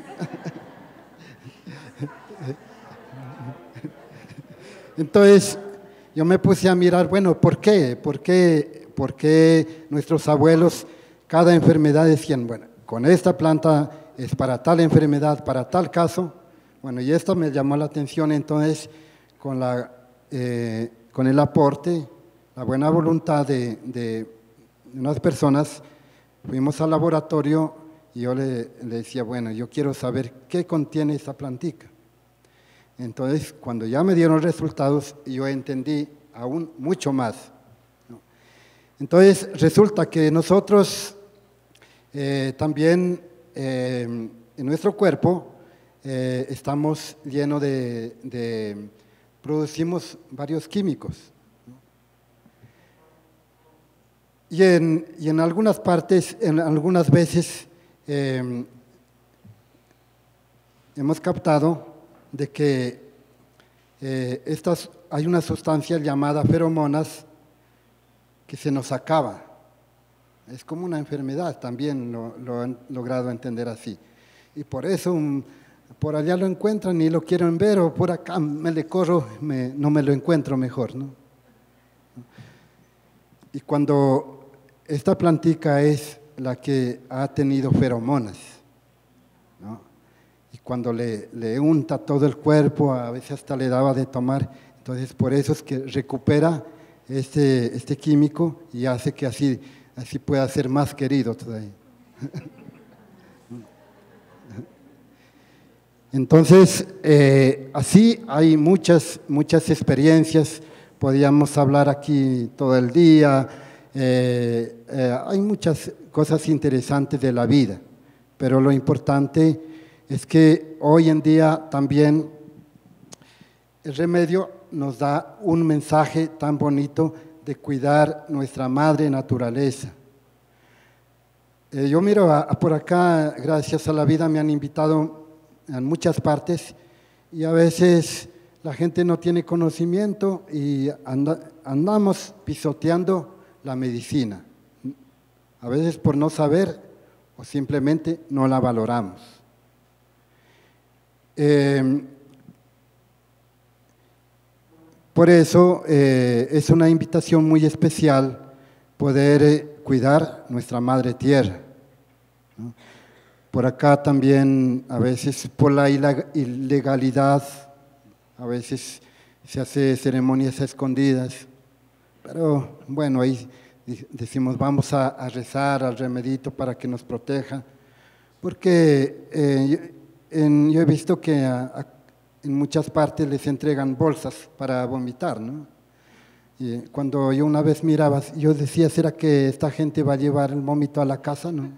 Entonces yo me puse a mirar, bueno, ¿por qué? ¿Por qué nuestros abuelos, cada enfermedad decían, bueno, con esta planta es para tal enfermedad, para tal caso? Bueno, y esto me llamó la atención, entonces con el aporte, la buena voluntad de unas personas, fuimos al laboratorio y yo le decía, bueno, yo quiero saber qué contiene esta plantica. Entonces, cuando ya me dieron resultados, yo entendí aún mucho más, ¿no? Entonces, resulta que nosotros también en nuestro cuerpo estamos llenos producimos varios químicos, ¿no? Y en algunas partes, en algunas veces, hemos captado de que hay una sustancia llamada feromonas que se nos acaba. Es como una enfermedad, también lo han logrado entender así. Y por eso por allá lo encuentran y lo quieren ver, o por acá me le corro, no me lo encuentro mejor, ¿no? Y cuando esta plantica es la que ha tenido feromonas, ¿no? Y cuando le unta todo el cuerpo, a veces hasta le daba de tomar, entonces por eso es que recupera este químico y hace que así pueda ser más querido todavía. Entonces, así hay muchas experiencias, podríamos hablar aquí todo el día, hay muchas cosas interesantes de la vida, pero lo importante es que hoy en día también el remedio nos da un mensaje tan bonito de cuidar nuestra madre naturaleza. Yo miro por acá, gracias a la vida me han invitado en muchas partes y a veces la gente no tiene conocimiento y andamos pisoteando la medicina, a veces por no saber o simplemente no la valoramos. Por eso es una invitación muy especial poder cuidar nuestra madre tierra, ¿no? Por acá también a veces por la ilegalidad, a veces se hace ceremonias escondidas, pero bueno, ahí decimos vamos a rezar al remedito para que nos proteja, porque yo he visto que en muchas partes les entregan bolsas para vomitar, ¿no? Y cuando yo una vez miraba, yo decía, ¿será que esta gente va a llevar el vómito a la casa? ¿No?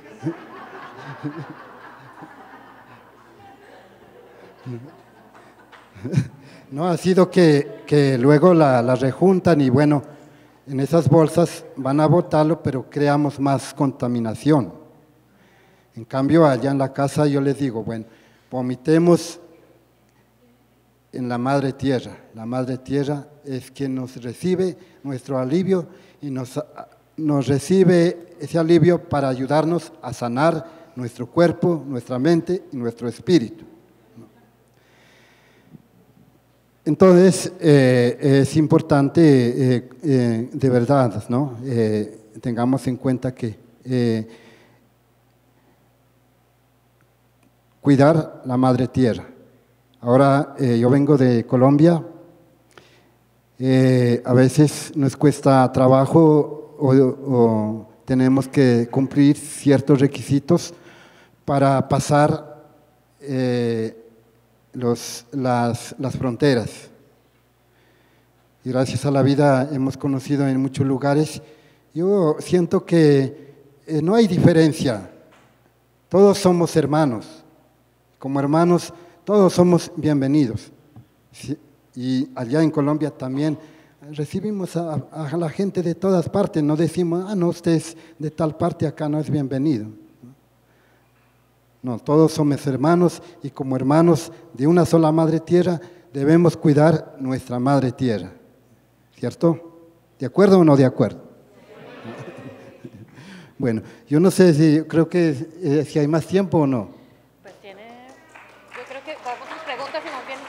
No, ha sido que luego la rejuntan y bueno, en esas bolsas van a botarlo, pero creamos más contaminación. En cambio, allá en la casa yo les digo, bueno, vomitemos en la madre tierra. La madre tierra es quien nos recibe nuestro alivio y nos recibe ese alivio para ayudarnos a sanar nuestro cuerpo, nuestra mente y nuestro espíritu. Entonces, es importante, de verdad, ¿no? Tengamos en cuenta que cuidar la madre tierra. Ahora, yo vengo de Colombia, a veces nos cuesta trabajo o tenemos que cumplir ciertos requisitos para pasar las fronteras. Y gracias a la vida hemos conocido en muchos lugares. Yo siento que no hay diferencia, todos somos hermanos, como hermanos todos somos bienvenidos. Y allá en Colombia también recibimos a la gente de todas partes, no decimos, no, usted es de tal parte, acá no es bienvenido. No, todos somos hermanos y como hermanos de una sola madre tierra debemos cuidar nuestra madre tierra, ¿cierto? ¿De acuerdo o no de acuerdo? Bueno, yo no sé si, creo que si hay más tiempo o no. Pues yo creo que vamos a las preguntas y más bien.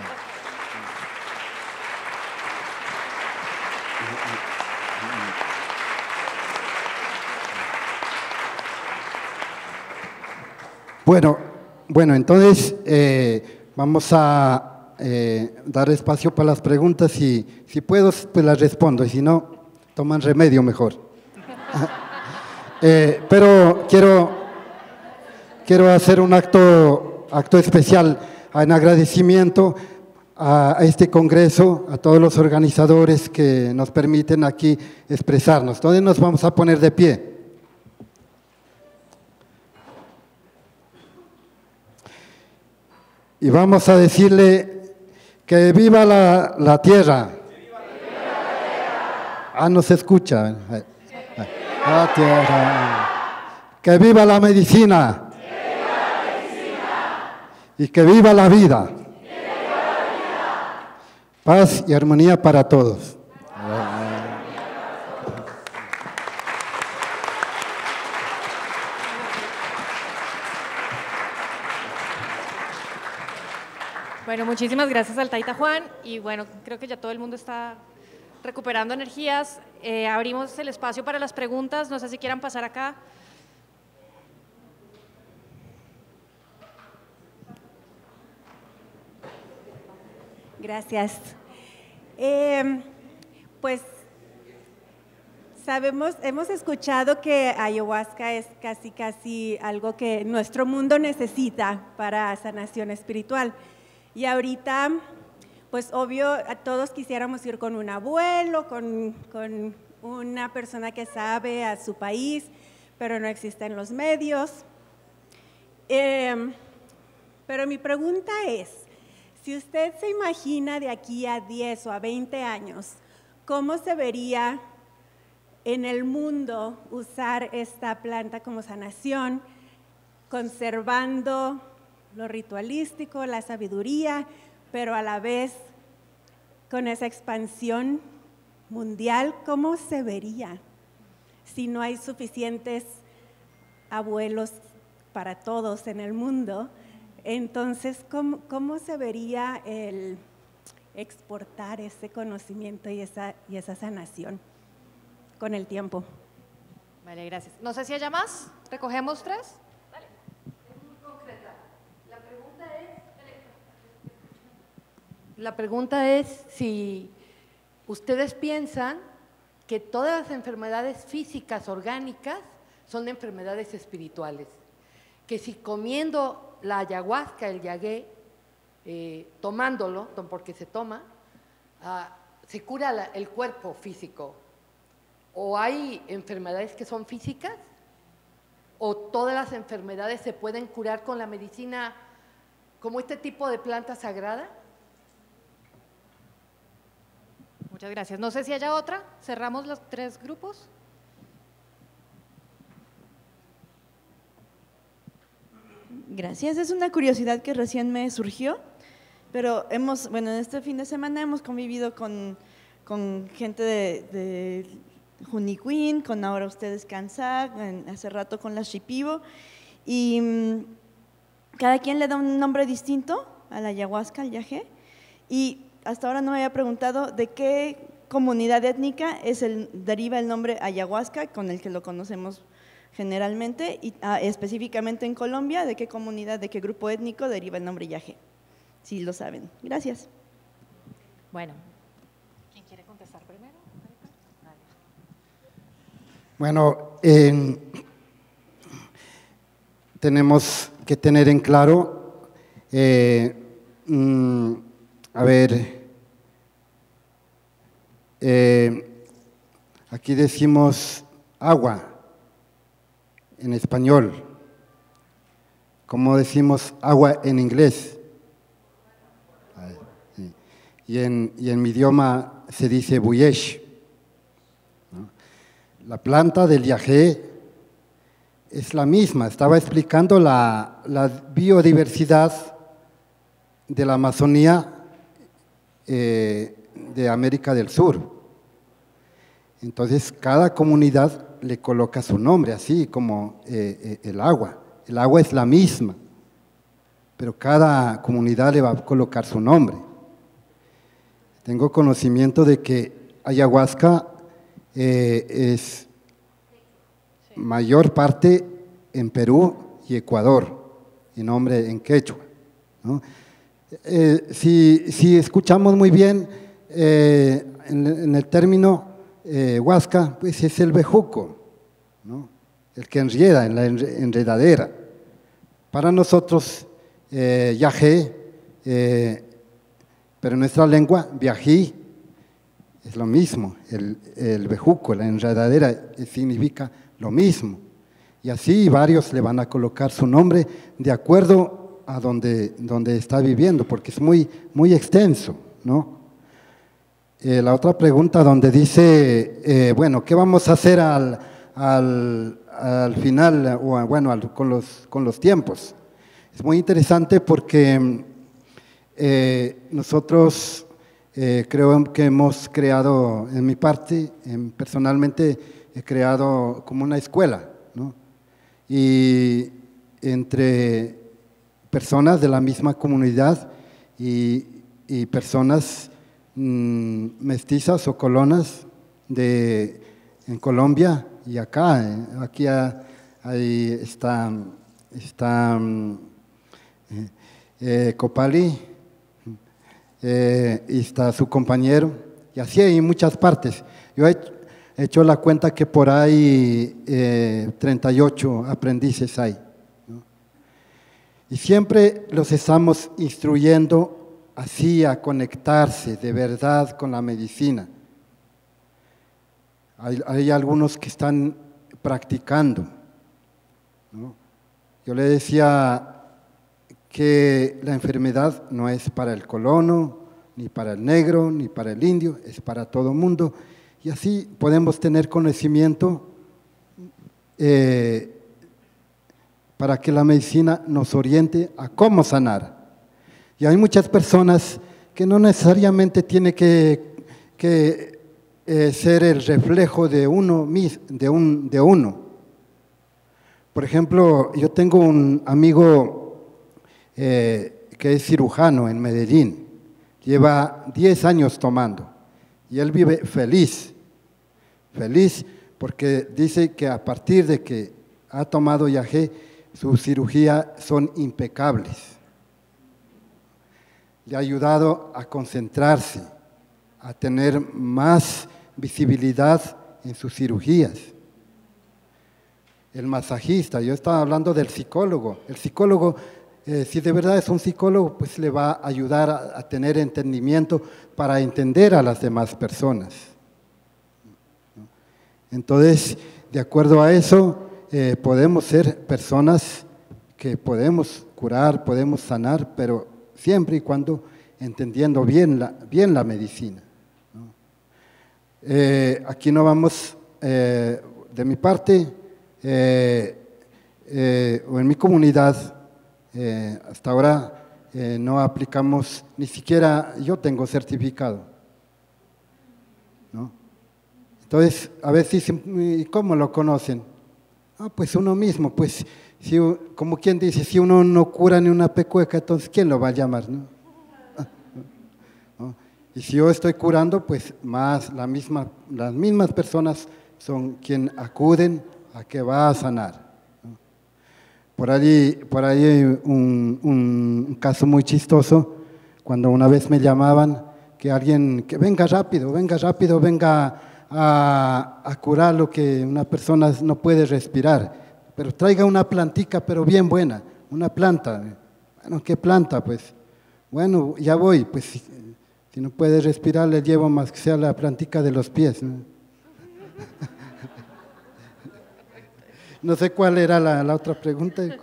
Bueno, entonces vamos a dar espacio para las preguntas y si puedo, pues las respondo y si no, toman remedio mejor. Pero quiero hacer un acto especial en agradecimiento a este congreso, a todos los organizadores que nos permiten aquí expresarnos. Entonces nos vamos a poner de pie. Y vamos a decirle que viva la tierra. No se escucha. La tierra. Que viva la medicina. Y que viva la vida. Paz y armonía para todos. Bueno, muchísimas gracias al Taita Juan y bueno, creo que ya todo el mundo está recuperando energías. Abrimos el espacio para las preguntas, no sé si quieran pasar acá Gracias. Pues hemos escuchado que ayahuasca es casi algo que nuestro mundo necesita para sanación espiritual. Y ahorita, pues obvio, a todos quisiéramos ir con un abuelo, con una persona que sabe a su país, pero no existen los medios. Pero mi pregunta es, si usted se imagina de aquí a 10 o a 20 años, ¿cómo se vería en el mundo usar esta planta como sanación, conservando lo ritualístico, la sabiduría, pero a la vez con esa expansión mundial? ¿Cómo se vería si no hay suficientes abuelos para todos en el mundo? Entonces, ¿cómo se vería el exportar ese conocimiento y esa sanación con el tiempo? Vale, gracias. No sé si haya más. ¿Recogemos 3? Dale. Es muy concreta. La pregunta es si ustedes piensan que todas las enfermedades físicas orgánicas son enfermedades espirituales. Que si comiendo la ayahuasca, el yagué, tomándolo, porque se toma, se cura el cuerpo físico. ¿O hay enfermedades que son físicas? ¿O todas las enfermedades se pueden curar con la medicina como este tipo de planta sagrada? Muchas gracias. No sé si haya otra. Cerramos los 3 grupos. Gracias. Es una curiosidad que recién me surgió, pero en este fin de semana hemos convivido con gente de Juniquín, con ahora ustedes Kansak, hace rato con la Shipibo, y cada quien le da un nombre distinto a la ayahuasca, al yagé, y hasta ahora no me había preguntado de qué comunidad étnica deriva el nombre ayahuasca, con el que lo conocemos generalmente, y específicamente en Colombia, de qué comunidad, de qué grupo étnico deriva el nombre yagé, si lo saben. Gracias. Bueno, ¿quién quiere contestar primero? Bueno, tenemos que tener en claro, aquí decimos agua en español. ¿Cómo decimos agua en inglés? Y en mi idioma se dice buyesh. La planta del yagé es la misma. Estaba explicando la biodiversidad de la Amazonía de América del Sur. Entonces, cada comunidad le coloca su nombre, así como el agua. El agua es la misma, pero cada comunidad le va a colocar su nombre. Tengo conocimiento de que ayahuasca es mayor parte en Perú y Ecuador, y nombre en quechua, ¿no? Si escuchamos muy bien en el término huasca, pues es el bejuco, ¿no? El que enrieda en la enredadera. Para nosotros, yagé, pero en nuestra lengua, viají, es lo mismo. El bejuco, la enredadera, significa lo mismo. Y así varios le van a colocar su nombre de acuerdo a donde está viviendo, porque es muy extenso, ¿no? La otra pregunta donde dice, bueno, ¿qué vamos a hacer al final, o bueno, con los tiempos? Es muy interesante porque nosotros creo que hemos creado, en mi parte, personalmente he creado como una escuela, ¿no? Y entre personas de la misma comunidad y personas mestizas o colonas en Colombia y acá. Aquí ahí está Copali, y está su compañero, y así hay en muchas partes. Yo he hecho la cuenta que por ahí 38 aprendices hay, ¿no? Y siempre los estamos instruyendo así a conectarse de verdad con la medicina. Hay algunos que están practicando, ¿no? Yo le decía que la enfermedad no es para el colono, ni para el negro, ni para el indio, es para todo el mundo. Y así podemos tener conocimiento para que la medicina nos oriente a cómo sanar. Y hay muchas personas que no necesariamente tiene que ser el reflejo de uno mismo, de uno. Por ejemplo, yo tengo un amigo que es cirujano en Medellín, lleva 10 años tomando y él vive feliz porque dice que a partir de que ha tomado yagé, sus cirugías son impecables. Le ha ayudado a concentrarse, a tener más visibilidad en sus cirugías. El masajista, yo estaba hablando del psicólogo. El psicólogo, si de verdad es un psicólogo, pues le va a ayudar a tener entendimiento para entender a las demás personas. Entonces, de acuerdo a eso, podemos ser personas que podemos curar, podemos sanar, pero siempre y cuando entendiendo bien la medicina, ¿no? Aquí no vamos, de mi parte, o en mi comunidad, hasta ahora no aplicamos, ni siquiera yo tengo certificado, ¿no? Entonces, a veces dicen, ¿y cómo lo conocen? Ah, pues uno mismo, pues, si, como quien dice, si uno no cura ni una pecueca, entonces ¿quién lo va a llamar, no? ¿No? Y si yo estoy curando, pues las mismas personas son quien acuden a que va a sanar, ¿no? Por ahí hay un caso muy chistoso, cuando una vez me llamaban que alguien, que venga rápido, venga a curar lo que una persona no puede respirar, pero traiga una plantica, pero bien buena, una planta. Bueno, ¿qué planta? Pues, bueno, ya voy, pues si no puede respirar le llevo más que sea la plantica de los pies, ¿no? No sé cuál era la otra pregunta. No.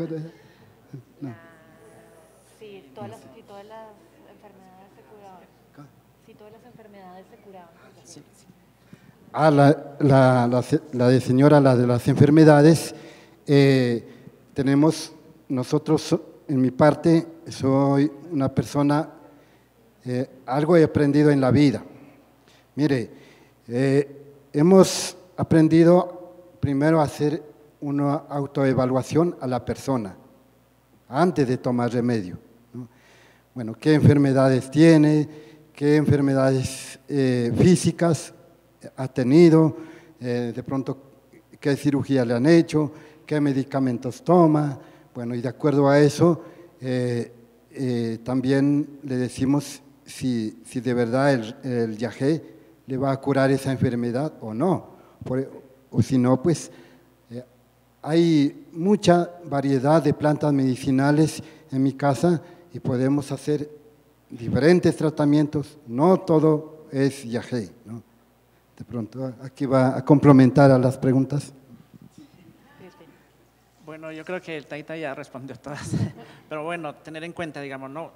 Si todas las enfermedades se curaban. Si todas las enfermedades se curaban. Sí. Ah, la de señora, la de las enfermedades, tenemos nosotros, en mi parte, soy una persona, algo he aprendido en la vida. Mire, hemos aprendido primero a hacer una autoevaluación a la persona antes de tomar remedio, ¿no? Bueno, ¿qué enfermedades tiene? ¿Qué enfermedades físicas ha tenido? De pronto, ¿qué cirugía le han hecho? ¿Qué medicamentos toma? Bueno, y de acuerdo a eso, también le decimos si de verdad el yagé le va a curar esa enfermedad o no. O si no, pues hay mucha variedad de plantas medicinales en mi casa y podemos hacer diferentes tratamientos, no todo es yagé, ¿no? De pronto, aquí va a complementar a las preguntas. Bueno, yo creo que el Taita ya respondió todas, pero bueno, tener en cuenta, digamos, ¿no?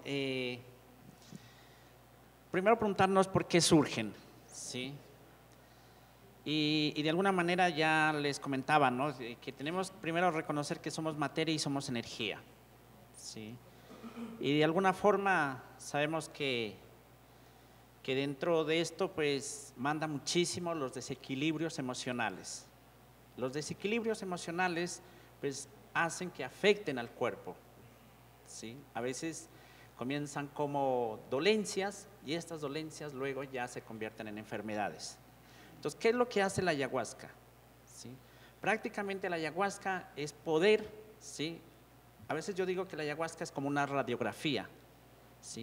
Primero preguntarnos por qué surgen, ¿sí? Y de alguna manera ya les comentaba, ¿no? Que tenemos primero reconocer que somos materia y somos energía, ¿sí? Y de alguna forma sabemos que dentro de esto pues manda muchísimo los desequilibrios emocionales. Los desequilibrios emocionales pues hacen que afecten al cuerpo, ¿sí? A veces comienzan como dolencias y estas dolencias luego ya se convierten en enfermedades. Entonces, ¿qué es lo que hace la ayahuasca? ¿Sí? Prácticamente la ayahuasca es poder, ¿sí? A veces yo digo que la ayahuasca es como una radiografía, ¿sí?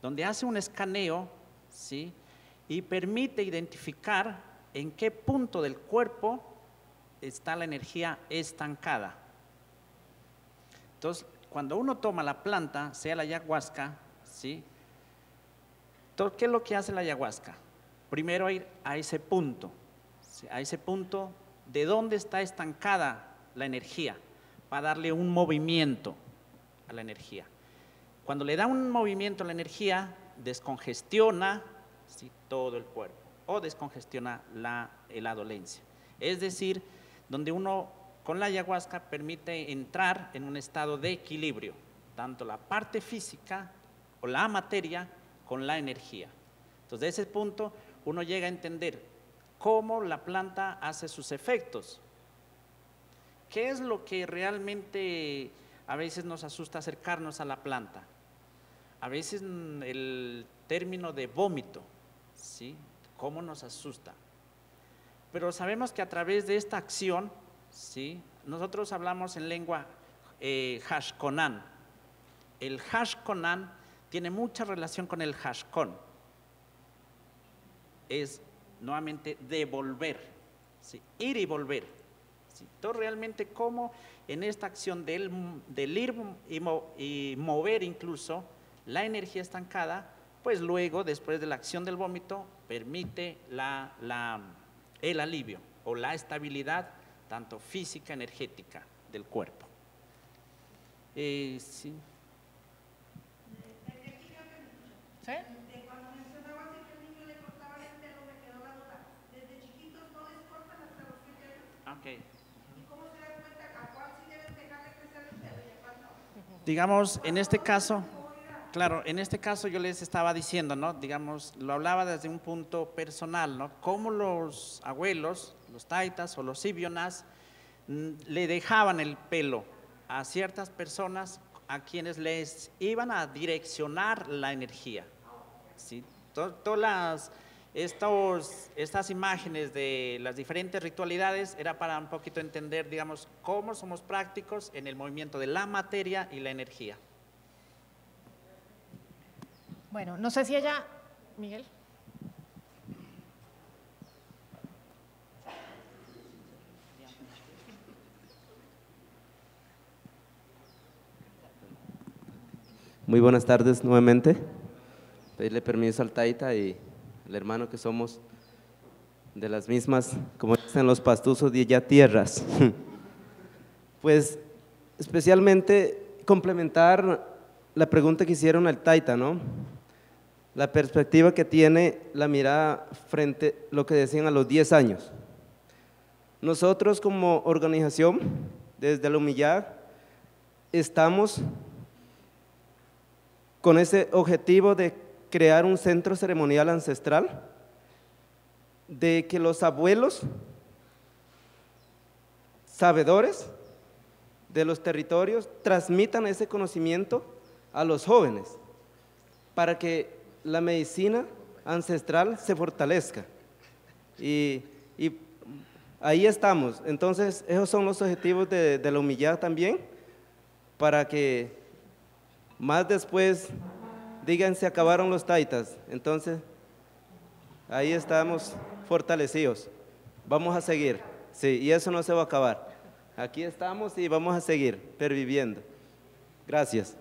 donde hace un escaneo, ¿sí? Y permite identificar en qué punto del cuerpo está la energía estancada. Entonces, cuando uno toma la planta, sea la ayahuasca, ¿sí? Entonces, ¿qué es lo que hace la ayahuasca? Primero ir a ese punto, ¿sí? A ese punto de dónde está estancada la energía, para darle un movimiento a la energía. Cuando le da un movimiento a la energía, descongestiona, ¿sí?, todo el cuerpo, o descongestiona la dolencia. Es decir, donde uno con la ayahuasca permite entrar en un estado de equilibrio, tanto la parte física o la materia con la energía. Entonces, de ese punto uno llega a entender cómo la planta hace sus efectos. ¿Qué es lo que realmente a veces nos asusta acercarnos a la planta? A veces el término de vómito, ¿sí? ¿Cómo nos asusta? Pero sabemos que a través de esta acción, ¿sí?, nosotros hablamos en lengua Hashkonan. El Hashkonan tiene mucha relación con el Hashkon. Es nuevamente devolver, ¿sí?, ir y volver. ¿Sí? Entonces, realmente, como en esta acción del ir y mover incluso la energía estancada, pues luego, después de la acción del vómito, permite el alivio o la estabilidad, tanto física, energética del cuerpo. Sí. ¿Sí? Okay. Digamos, en este caso, claro, en este caso yo les estaba diciendo, ¿no? Digamos, lo hablaba desde un punto personal, ¿no? Cómo los abuelos, los taitas o los ibionas le dejaban el pelo a ciertas personas a quienes les iban a direccionar la energía, ¿sí? Todas estas imágenes de las diferentes ritualidades era para un poquito entender, digamos, cómo somos prácticos en el movimiento de la materia y la energía. Bueno, no sé si ella, Miguel. Muy buenas tardes nuevamente. Pedirle permiso al taita y al hermano que somos de las mismas, como dicen los pastuzos, de ya tierras. Pues especialmente complementar la pregunta que hicieron al taita, ¿no? La perspectiva que tiene, la mirada frente a lo que decían a los 10 años. Nosotros como organización, desde la Humillad, estamos con ese objetivo de crear un centro ceremonial ancestral, de que los abuelos, sabedores de los territorios, transmitan ese conocimiento a los jóvenes, para que la medicina ancestral se fortalezca. Y ahí estamos. Entonces, esos son los objetivos de la Humillad también, para que más después digan se acabaron los taitas. Entonces, ahí estamos fortalecidos. Vamos a seguir, sí, y eso no se va a acabar. Aquí estamos y vamos a seguir perviviendo. Gracias.